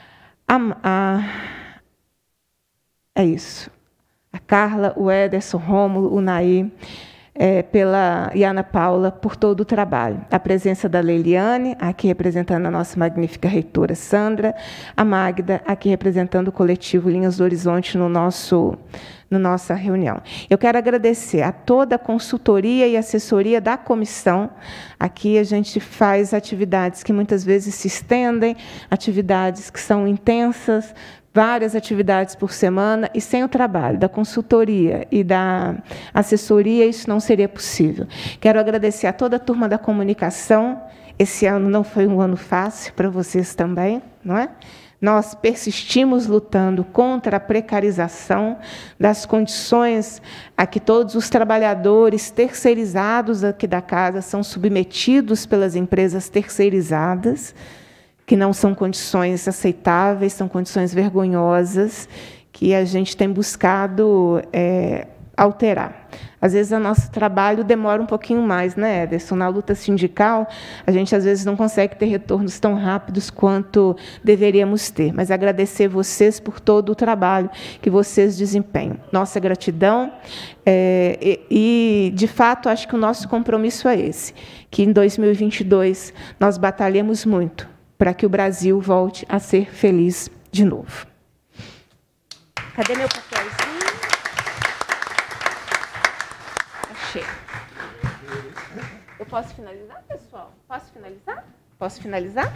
é isso. A Carla, o Ederson, o Rômulo, o Naí, e a Ana Paula, por todo o trabalho. A presença da Leiliane, aqui representando a nossa magnífica reitora Sandra, a Magda, aqui representando o coletivo Linhas do Horizonte no nossa reunião. Eu quero agradecer a toda a consultoria e assessoria da comissão. Aqui a gente faz atividades que muitas vezes se estendem, atividades que são intensas, várias atividades por semana, e sem o trabalho da consultoria e da assessoria, isso não seria possível. Quero agradecer a toda a turma da comunicação. Esse ano não foi um ano fácil para vocês também, não é? Nós persistimos lutando contra a precarização das condições a que todos os trabalhadores terceirizados aqui da casa são submetidos pelas empresas terceirizadas, que não são condições aceitáveis, são condições vergonhosas, que a gente tem buscado alterar. Às vezes, o nosso trabalho demora um pouquinho mais, né, Ederson? Na luta sindical, a gente, às vezes, não consegue ter retornos tão rápidos quanto deveríamos ter. Mas agradecer vocês por todo o trabalho que vocês desempenham. Nossa gratidão. De fato, acho que o nosso compromisso é esse, que em 2022 nós batalhemos muito para que o Brasil volte a ser feliz de novo. Cadê meu papelzinho? Achei. Eu posso finalizar, pessoal? Posso finalizar? Posso finalizar?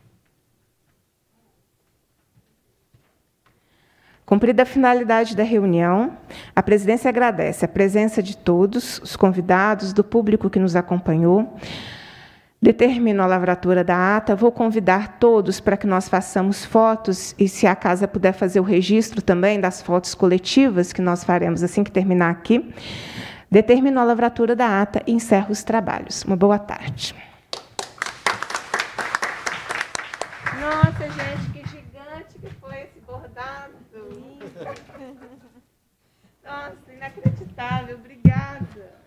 Cumprida a finalidade da reunião, a presidência agradece a presença de todos os convidados, do público que nos acompanhou. Determino a lavratura da ata. Vou convidar todos para que nós façamos fotos, e, se a casa puder fazer o registro também das fotos coletivas, que nós faremos assim que terminar aqui. Determino a lavratura da ata e encerro os trabalhos. Uma boa tarde. Nossa, gente, que gigante que foi esse bordado. Nossa, inacreditável. Obrigada.